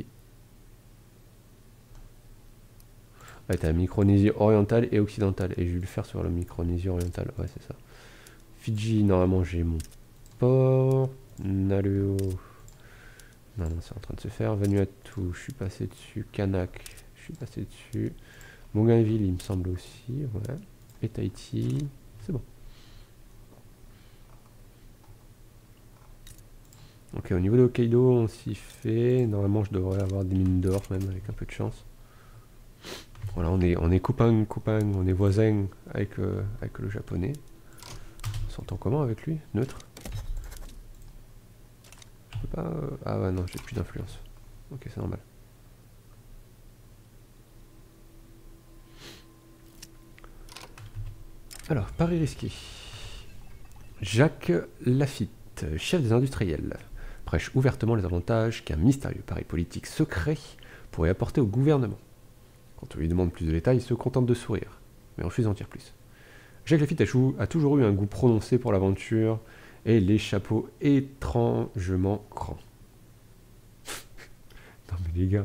Ouais, t'as la Micronésie orientale et occidentale. Et je vais le faire sur la Micronésie orientale. Ouais, c'est ça. Fidji, normalement, j'ai mon port. Naleo. Non, c'est en train de se faire. Vanuatu, je suis passé dessus. Kanak, je suis passé dessus. Bougainville, il me semble aussi. Ouais. et Tahiti. C'est bon. Ok, au niveau de Hokkaido, on s'y fait. Normalement, je devrais avoir des mines d'or, même avec un peu de chance. Voilà, on est copain, on est voisin avec, avec le japonais. On s'entend comment avec lui? Neutre? Je peux pas. Ah ouais, non, j'ai plus d'influence. Ok, c'est normal. Alors, pari risqué. Jacques Lafitte, chef des industriels, prêche ouvertement les avantages qu'un mystérieux pari politique secret pourrait apporter au gouvernement. Quand on lui demande plus de détails, il se contente de sourire, mais refuse d'en dire plus. Jacques Lafitte a toujours eu un goût prononcé pour l'aventure et les chapeaux étrangement grands. Non mais les gars...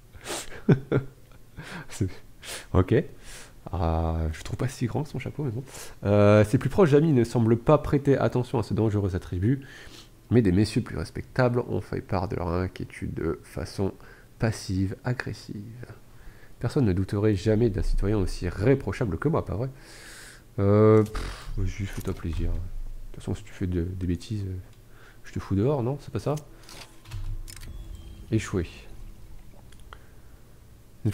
ok. Je trouve pas si grand son chapeau, mais bon. Ses plus proches amis ne semblent pas prêter attention à ce dangereux attribut, mais des messieurs plus respectables ont fait part de leur inquiétude de façon passive-agressive. Personne ne douterait jamais d'un citoyen aussi réprochable que moi, pas vrai? Juste fais-toi plaisir. De toute façon, si tu fais des bêtises, je te fous dehors, non? C'est pas ça? Échoué. Une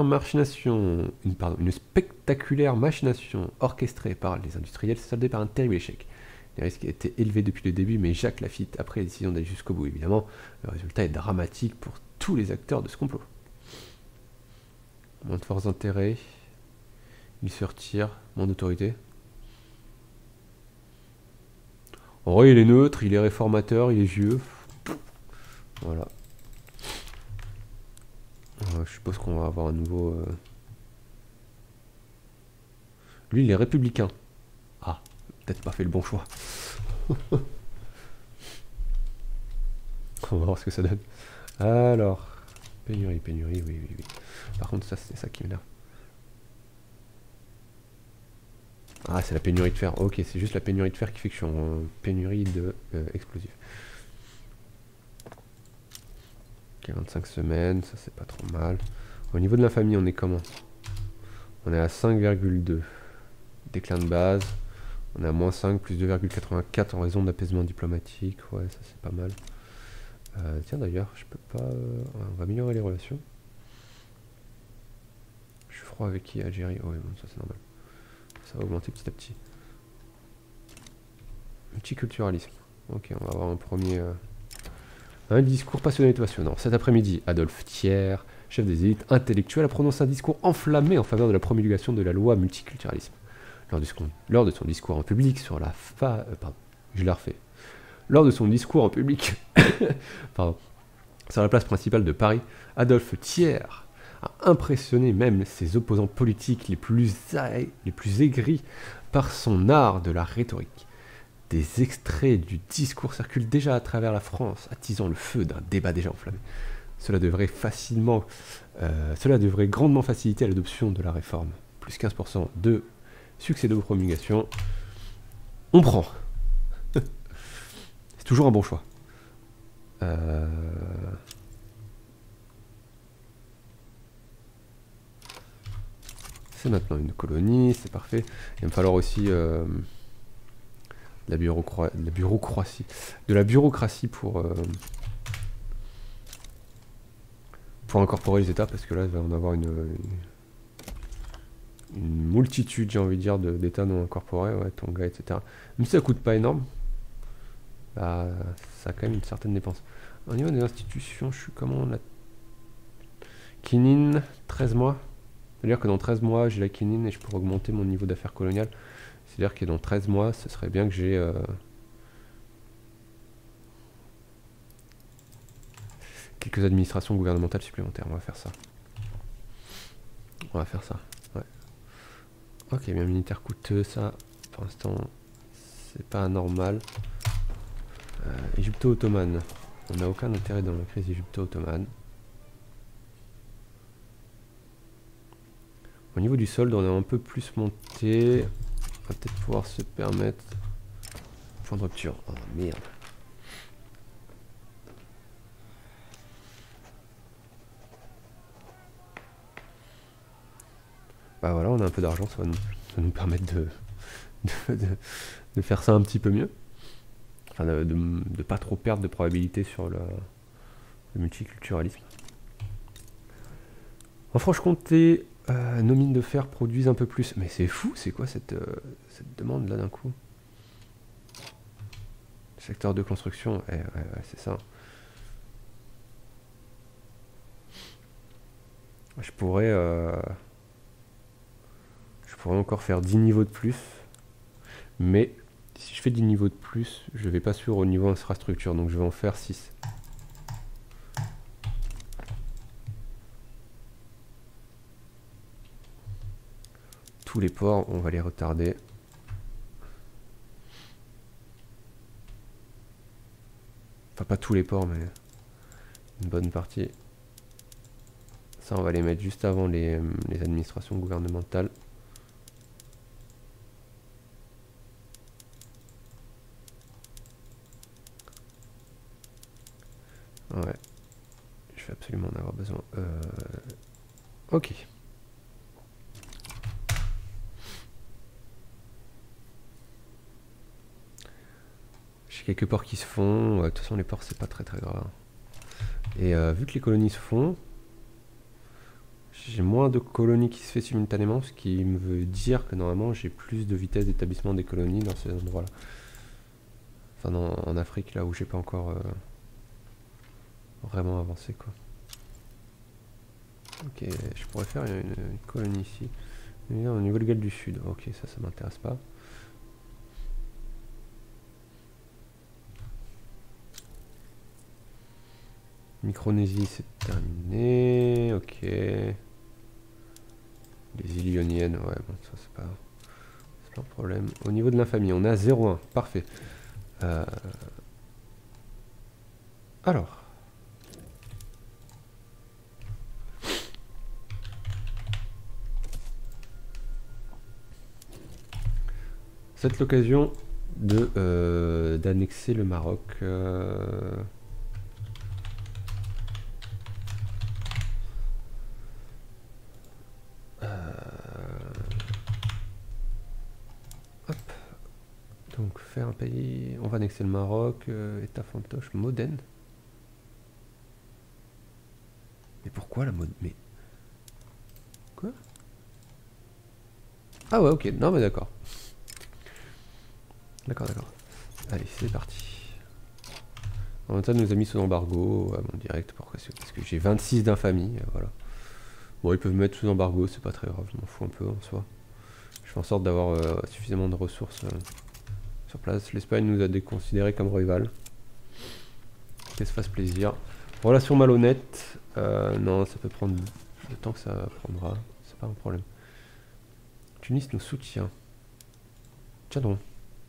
spectaculaire machination orchestrée par les industriels s'est soldée par un terrible échec. Les risques étaient élevés depuis le début, mais Jacques Lafitte a pris la décision d'aller jusqu'au bout. Évidemment, le résultat est dramatique pour tous les acteurs de ce complot. Moins de forts intérêts, il se retire, moins d'autorité. En vrai, il est neutre, il est réformateur, il est vieux. Voilà. Je suppose qu'on va avoir un nouveau... Lui, il est républicain. Ah, peut-être pas fait le bon choix. On va voir ce que ça donne. Alors, pénurie, oui. Par contre, ça, c'est ça qui m'énerve. Ah, c'est la pénurie de fer. Ok, c'est juste la pénurie de fer qui fait que je suis en pénurie de explosifs. Ok, 25 semaines, ça c'est pas trop mal. Au niveau de la famille, on est comment? On est à 5,2. Déclin de base. On est à moins 5, plus 2,84 en raison d'apaisement diplomatique. Ouais, ça c'est pas mal. Tiens d'ailleurs, je peux pas... on va améliorer les relations. Je suis froid avec qui? Algérie? Ouais, bon, ça c'est normal. Ça va augmenter petit à petit. Multiculturalisme. Ok, on va avoir un premier... Un discours passionné et passionnant. Cet après-midi, Adolphe Thiers, chef des élites intellectuelles, a prononcé un discours enflammé en faveur de la promulgation de la loi multiculturalisme. Lors de son discours en public sur la Lors de son discours en public sur la place principale de Paris, Adolphe Thiers a impressionné même ses opposants politiques les plus aigris par son art de la rhétorique. Des extraits du discours circulent déjà à travers la France, attisant le feu d'un débat déjà enflammé. Cela devrait grandement faciliter l'adoption de la réforme. Plus 15% de succès de promulgation. On prend. C'est toujours un bon choix. C'est maintenant une colonie, c'est parfait. Il va me falloir aussi... de la bureaucratie pour incorporer les États, parce que là il va en avoir une multitude, j'ai envie de dire, d'États non incorporés, ouais, Tonga, etc. Même si ça coûte pas énorme, bah, ça a quand même une certaine dépense. Au niveau des institutions, je suis comment la Kinin, 13 mois. C'est-à-dire que dans 13 mois, j'ai la Kinin et je pourrais augmenter mon niveau d'affaires coloniales. C'est-à-dire que dans 13 mois, ce serait bien que j'ai... quelques administrations gouvernementales supplémentaires. On va faire ça. Ouais. Ok, bien militaire coûteux, ça. Pour l'instant, c'est pas anormal. Égypto-ottomane. On n'a aucun intérêt dans la crise égypto-ottomane. Au niveau du solde, on est un peu plus monté. On va peut-être pouvoir se permettre... Point de rupture. Oh merde. Bah voilà, on a un peu d'argent, ça va va nous permettre de, de faire ça un petit peu mieux. Enfin, de pas trop perdre de probabilité sur le multiculturalisme. En Franche-Comté, nos mines de fer produisent un peu plus. Mais c'est fou, c'est quoi cette demande là d'un coup? Secteur de construction, ouais, c'est ça. Je pourrais encore faire 10 niveaux de plus. Mais si je fais 10 niveaux de plus, je vais pas sur au niveau infrastructure. Donc je vais en faire 6. Tous les ports, on va les retarder. Enfin, pas tous les ports, mais une bonne partie. Ça, on va les mettre juste avant les administrations gouvernementales. Ouais. Je vais absolument en avoir besoin. Ok. J'ai quelques ports qui se font. De toute façon, les ports, c'est pas très grave. Et vu que les colonies se font, j'ai moins de colonies qui se fait simultanément, ce qui me veut dire que normalement j'ai plus de vitesse d'établissement des colonies dans ces endroits-là. Enfin, en Afrique, là où j'ai pas encore vraiment avancé, quoi. Ok, je pourrais faire une colonie ici. Au niveau de Galles du Sud, ok, ça m'intéresse pas. Micronésie, c'est terminé, ok. Les îles Ioniennes, ouais, bon, ça c'est pas un problème. Au niveau de l'infamie, on a 0,1, parfait. Alors. C'est l'occasion d'annexer le Maroc. Hop. Donc faire un pays. On va annexer le Maroc. État fantoche. Modène. Mais pourquoi la mode? Mais. Quoi? Ah ouais, ok. Non, mais d'accord. D'accord. Allez, c'est parti. En même temps, nous a mis sous embargo à mon direct. Pourquoi? Parce que j'ai 26 d'infamie. Voilà. Bon, ils peuvent me mettre sous embargo, c'est pas très grave. Je m'en fous un peu en soi. Je fais en sorte d'avoir suffisamment de ressources sur place. L'Espagne nous a déconsidérés comme rival. Qu'elle se fasse plaisir. Relation malhonnête. Non, ça peut prendre le temps que ça prendra. C'est pas un problème. Tunis nous soutient. Tiens donc.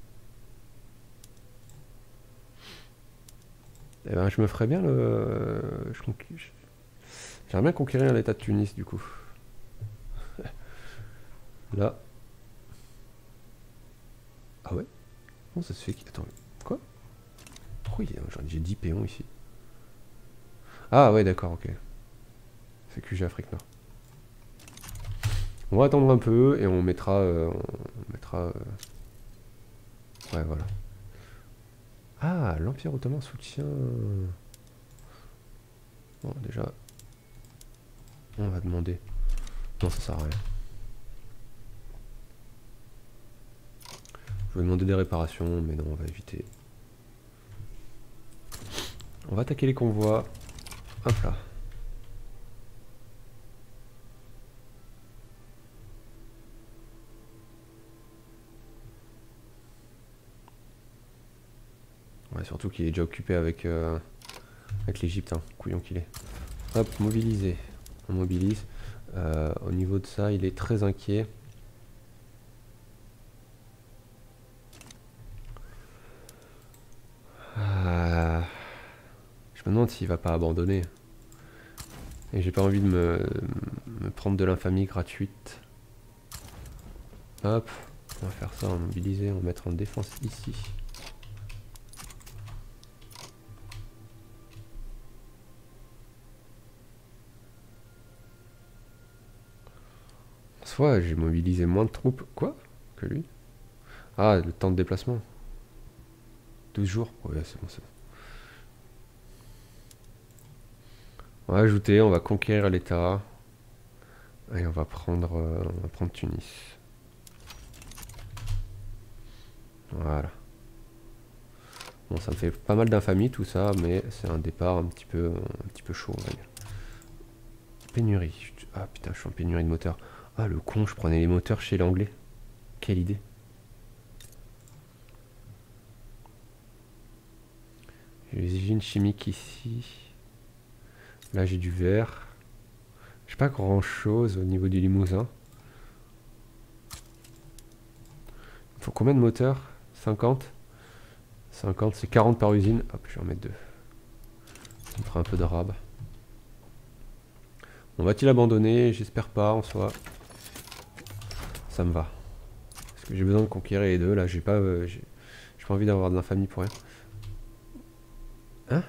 Eh ben, je me ferais bien le... J'aimerais bien conquérir l'état de Tunis, du coup. Là. Ah ouais? Comment ça se fait? Attends, quoi? Pourquoi j'ai 10 péons ici? Ah ouais, d'accord, ok. C'est QG Afrique Nord. On va attendre un peu et on mettra... Ouais, voilà. Ah, l'Empire Ottoman soutient... Bon, déjà... On va demander... Non, ça sert à rien. Je vais demander des réparations, mais non, on va éviter. On va attaquer les convois. Hop là. Ouais, surtout qu'il est déjà occupé avec l'Égypte, hein, couillon qu'il est. Hop, mobiliser. On mobilise. Au niveau de ça, il est très inquiet. Je me demande s'il va pas abandonner. Et j'ai pas envie de me prendre de l'infamie gratuite. Hop, on va faire ça, on va mobiliser, on va mettre en défense ici. fois, j'ai mobilisé moins de troupes. Quoi? Que lui? Ah, le temps de déplacement. 12 jours. Ouais, c'est bon, c'est bon. On va ajouter, on va conquérir l'État. Et on va prendre Tunis. Voilà. Bon, ça me fait pas mal d'infamie tout ça, mais c'est un départ un petit peu chaud, on va dire. Pénurie. Ah putain, je suis en pénurie de moteurs. Ah le con, je prenais les moteurs chez l'anglais. Quelle idée. J'ai les usines chimiques ici. Là j'ai du verre. J'ai pas grand chose au niveau du Limousin. Il faut combien de moteurs? 50. 50, c'est 40 par usine. Hop, je vais en mettre 2. Ça me fera un peu de rab. On va-t-il abandonner? J'espère pas en soi. Ça me va. Parce que j'ai besoin de conquérir les deux. Là, j'ai pas envie d'avoir de l'infamie pour rien. Hein?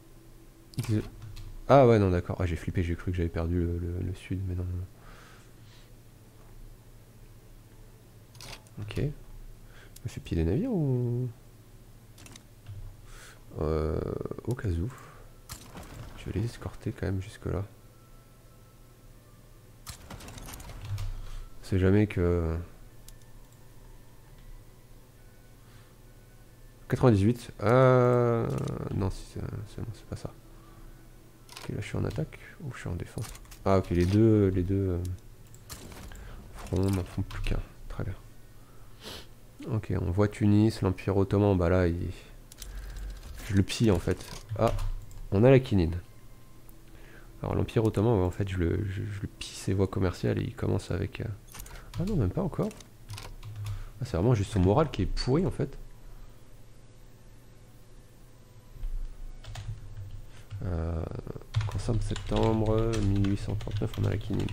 Ah ouais, non, d'accord. Ah, j'ai flippé, j'ai cru que j'avais perdu le sud, mais non. Ok. Je me fais pied des navires ou... au cas où. Je vais les escorter quand même jusque là. C'est jamais que... 98. Non, c'est pas ça. Ok, là je suis en attaque ou je suis en défense? Ah ok, les deux fronts n'en font plus qu'un. Très bien. Ok, on voit Tunis, l'Empire Ottoman, bah là, je le pille en fait. Ah, on a la quinine. Alors l'Empire Ottoman, en fait, je le pille ses voies commerciales et il commence avec... Ah non, même pas encore. Ah, c'est vraiment juste son moral qui est pourri en fait. En septembre 1839, on a la quinine.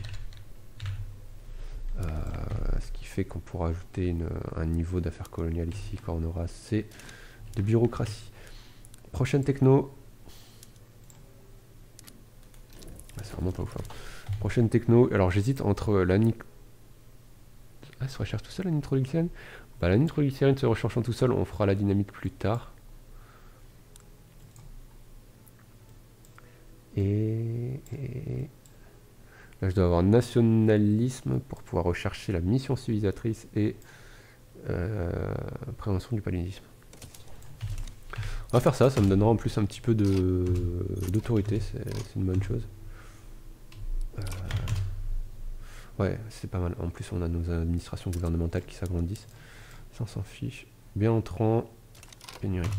Ce qui fait qu'on pourra ajouter un niveau d'affaires coloniales ici quand on aura assez de bureaucratie. Prochaine techno. C'est vraiment pas ouf. Hein. Prochaine techno. Alors j'hésite entre la ça se recherche tout seul la nitroglycérine. Bah, la nitroglycérine se recherchant tout seul, on fera la dynamite plus tard. Et là je dois avoir nationalisme pour pouvoir rechercher la mission civilisatrice et prévention du paludisme. On va faire ça, ça me donnera en plus un petit peu d'autorité, c'est une bonne chose. Ouais, c'est pas mal. En plus, on a nos administrations gouvernementales qui s'agrandissent. Ça, on s'en fiche. Bien entrant, pénurie.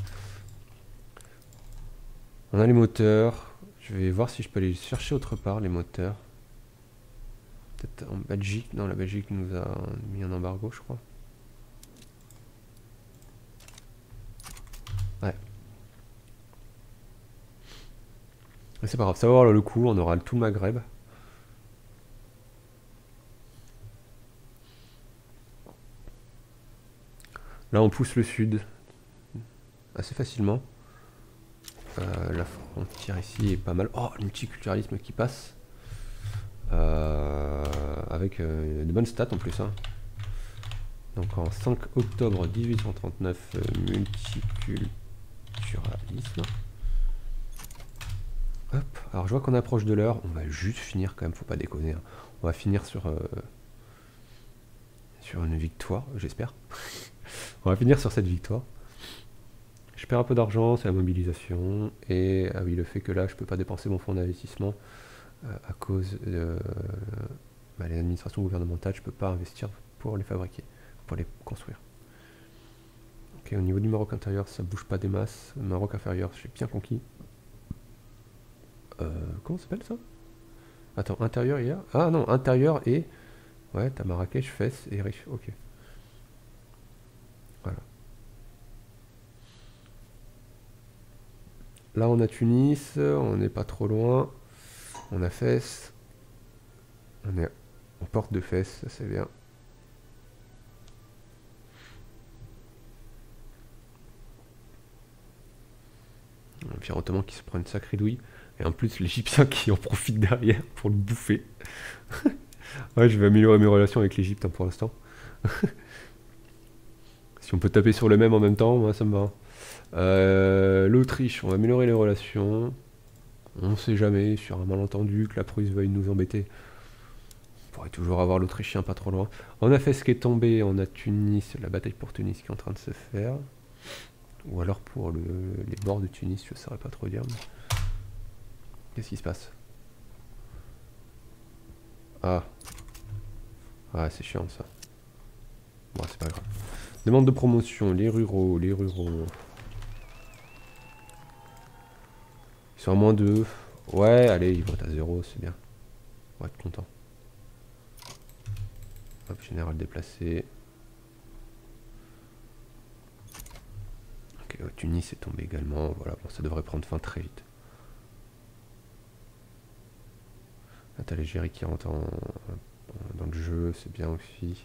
On a les moteurs. Je vais voir si je peux aller chercher autre part, les moteurs. Peut-être en Belgique. Non, la Belgique nous a mis un embargo, je crois. Ouais. Mais c'est pas grave, ça va avoir le coup, on aura tout le Maghreb. Là, on pousse le sud assez facilement. La frontière ici est pas mal. Oh, le multiculturalisme qui passe. Avec de bonnes stats en plus. Hein. Donc en 5 octobre 1839, multiculturalisme. Hop, alors je vois qu'on approche de l'heure. On va juste finir quand même, faut pas déconner. Hein. On va finir sur une victoire, j'espère. On va finir sur cette victoire. Je perds un peu d'argent, c'est la mobilisation. Et ah oui, le fait que là, je peux pas dépenser mon fonds d'investissement à cause de les administrations gouvernementales, je peux pas investir pour les fabriquer, pour les construire. Ok, au niveau du Maroc intérieur, ça bouge pas des masses. Le Maroc inférieur, j'ai bien conquis. Comment ça s'appelle ça? Attends, intérieur il y a... Ah non, intérieur et... Ouais, t'as Marrakech, Fès et Rif, ok. Voilà. Là on a Tunis, on n'est pas trop loin. On a Fès. On est en porte de Fès, ça c'est bien. L'Empire ottoman qui se prend une sacrée douille. Et en plus l'Égyptien qui en profite derrière pour le bouffer. Ouais, je vais améliorer mes relations avec l'Égypte hein, pour l'instant. Si on peut taper sur le même en même temps, moi ça me va. L'Autriche, on va améliorer les relations. On sait jamais, sur un malentendu, que la Prusse veuille nous embêter. On pourrait toujours avoir l'Autrichien pas trop loin. On a fait ce qui est tombé, on a Tunis, la bataille pour Tunis qui est en train de se faire. Ou alors pour les bords de Tunis, je ne saurais pas trop dire. Qu'est-ce qui se passe? Ah, ah c'est chiant ça. Bon, c'est pas grave. Demande de promotion, les ruraux, les ruraux. Ils sont à -2. Ouais, allez, ils vont être à 0, c'est bien. On va être content. Hop, général déplacé. Ok, Tunis est tombé également. Voilà, bon, ça devrait prendre fin très vite. Là, t'as l'Algérie qui rentre dans le jeu, c'est bien aussi.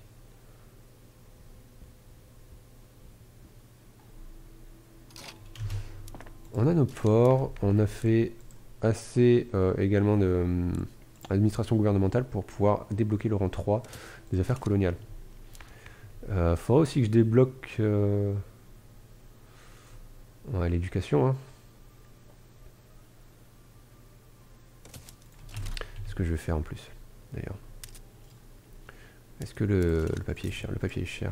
On a nos ports, on a fait assez également de administration gouvernementale pour pouvoir débloquer le rang 3 des affaires coloniales. Faudra aussi que je débloque ouais, l'éducation. Hein. C'est ce que je vais faire en plus, d'ailleurs. Est-ce que le papier est cher? Le papier est cher.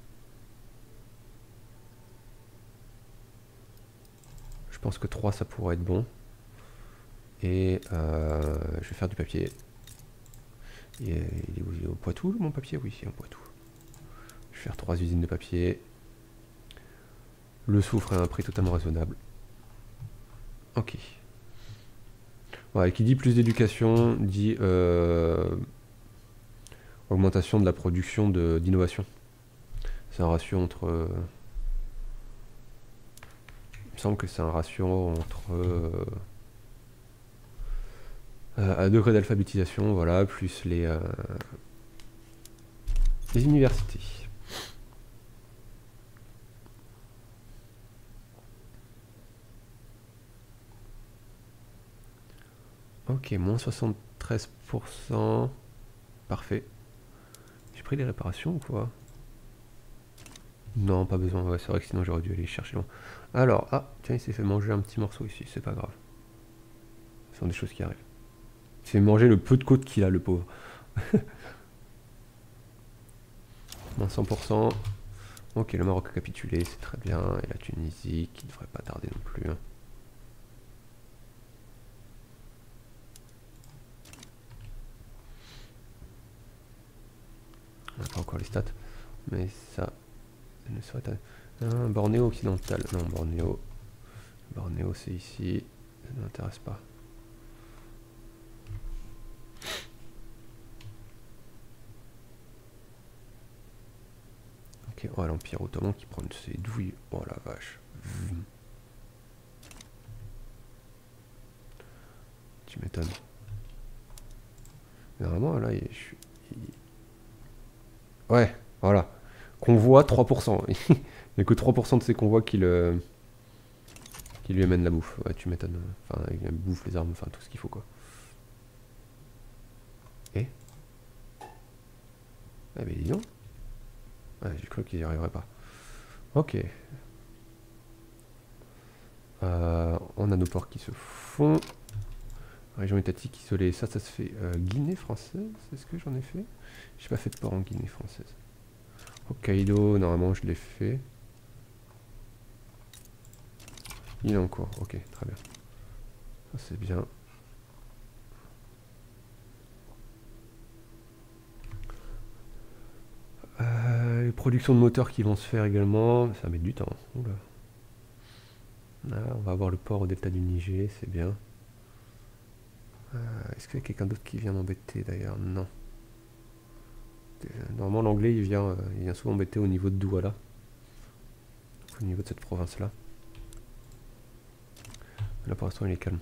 Je pense que 3 ça pourrait être bon. Et je vais faire du papier. Il est au Poitou mon papier? Oui, il est au Poitou. Je vais faire 3 usines de papier. Le soufre à un prix totalement raisonnable. Ok. Ouais, qui dit plus d'éducation, dit augmentation de la production d'innovation. C'est un ratio entre... il me semble que c'est un ratio entre... à degré d'alphabétisation, voilà, plus les universités. Ok, moins 73%. Parfait. J'ai pris des réparations ou quoi? Non, pas besoin. Ouais, c'est vrai que sinon j'aurais dû aller chercher loin. Alors, ah, tiens, il s'est fait manger un petit morceau ici, c'est pas grave. Ce sont des choses qui arrivent. Il s'est mangé le peu de côte qu'il a, le pauvre. Moins 100%. Ok, le Maroc a capitulé, c'est très bien. Et la Tunisie, qui ne devrait pas tarder non plus. Hein. On n'a pas encore les stats. Mais ça ne serait pas... Bornéo occidental. Non, Bornéo. Bornéo, c'est ici. Ça ne m'intéresse pas. Ok, oh, l'Empire ottoman qui prend ses douilles. Oh la vache. Tu m'étonnes. Normalement, là, je suis... Ouais, voilà. Convoi 3%. Il n'y a que 3% de ces convois qui lui amènent la bouffe. Ouais, tu m'étonnes. Enfin, il bouffe, les armes, enfin, tout ce qu'il faut, quoi. Et eh ben, dis donc. Ouais, j'ai cru qu'ils n'y arriveraient pas. Ok. On a nos ports qui se font. Région étatique isolée. Ça se fait. Guinée française, c'est ce que j'en ai fait? J'ai pas fait de port en Guinée française. Hokkaido, normalement, je l'ai fait. Il est en cours. Ok, très bien. Ça, c'est bien. Les productions de moteurs qui vont se faire également. Ça met du temps. Oula. Là, on va avoir le port au delta du Niger, c'est bien. Est-ce qu'il y a quelqu'un d'autre qui vient m'embêter d'ailleurs? Non. Normalement l'anglais il vient souvent m'embêter au niveau de Douala. Au niveau de cette province là. Là pour l'instant il est calme.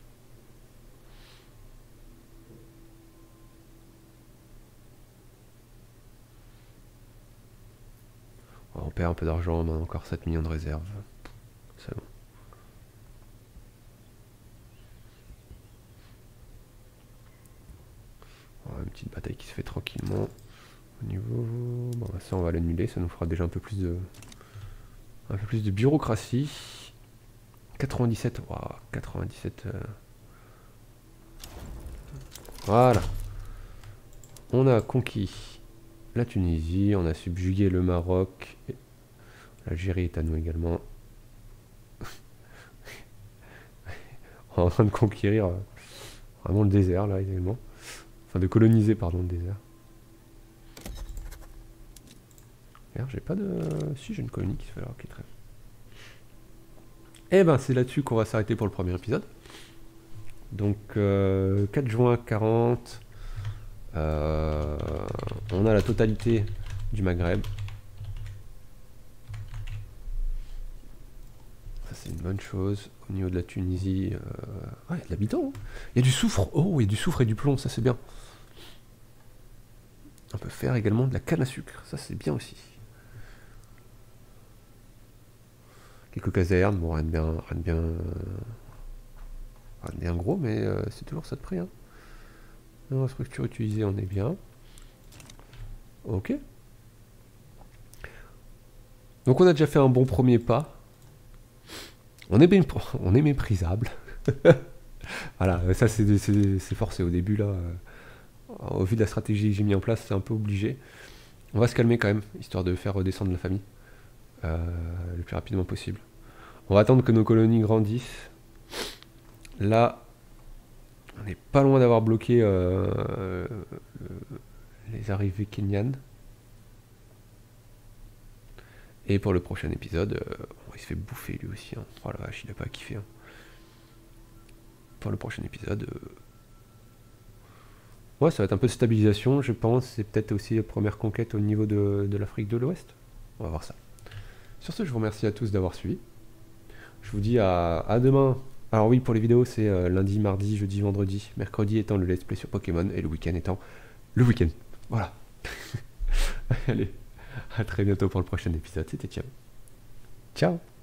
On perd un peu d'argent, on a encore 7 millions de réserves. C'est bon. Une petite bataille qui se fait Ça, on va l'annuler. Ça nous fera déjà un peu plus de bureaucratie. 97. Wow, 97. Voilà. On a conquis la Tunisie. On a subjugué le Maroc. L'Algérie est à nous également. On est en train de conquérir vraiment le désert, là, également. Enfin, de coloniser, pardon, le désert. Regarde, j'ai pas de... Si, j'ai une colonie qui se fait là. Ok, très bien. Et ben, c'est là-dessus qu'on va s'arrêter pour le premier épisode. Donc, 4 juin 40. On a la totalité du Maghreb. Ça, c'est une bonne chose. Au niveau de la Tunisie, il y a de l'habitant. Hein. Il y a du soufre. Oh, il y a du soufre et du plomb, ça c'est bien. On peut faire également de la canne à sucre. Ça, c'est bien aussi. Quelques casernes, bon, rien de bien gros, mais c'est toujours ça de prix. Hein. La structure utilisée, on est bien. Ok. Donc on a déjà fait un bon premier pas. On est méprisable. Voilà, ça c'est forcé au début là. Au vu de la stratégie que j'ai mis en place, c'est un peu obligé. On va se calmer quand même, histoire de faire redescendre la famille le plus rapidement possible. On va attendre que nos colonies grandissent. Là, on n'est pas loin d'avoir bloqué les arrivées kenyanes. Et pour le prochain épisode, il se fait bouffer lui aussi. Hein. Oh la vache, il n'a pas kiffé. Hein. Pour le prochain épisode, ouais, ça va être un peu de stabilisation, je pense. C'est peut-être aussi la première conquête au niveau de l'Afrique de l'Ouest. On va voir ça. Sur ce, je vous remercie à tous d'avoir suivi. Je vous dis à demain. Alors oui, pour les vidéos, c'est lundi, mardi, jeudi, vendredi. Mercredi étant le let's play sur Pokémon et le week-end étant le week-end. Voilà. Allez, à très bientôt pour le prochain épisode. C'était ciao. Ciao.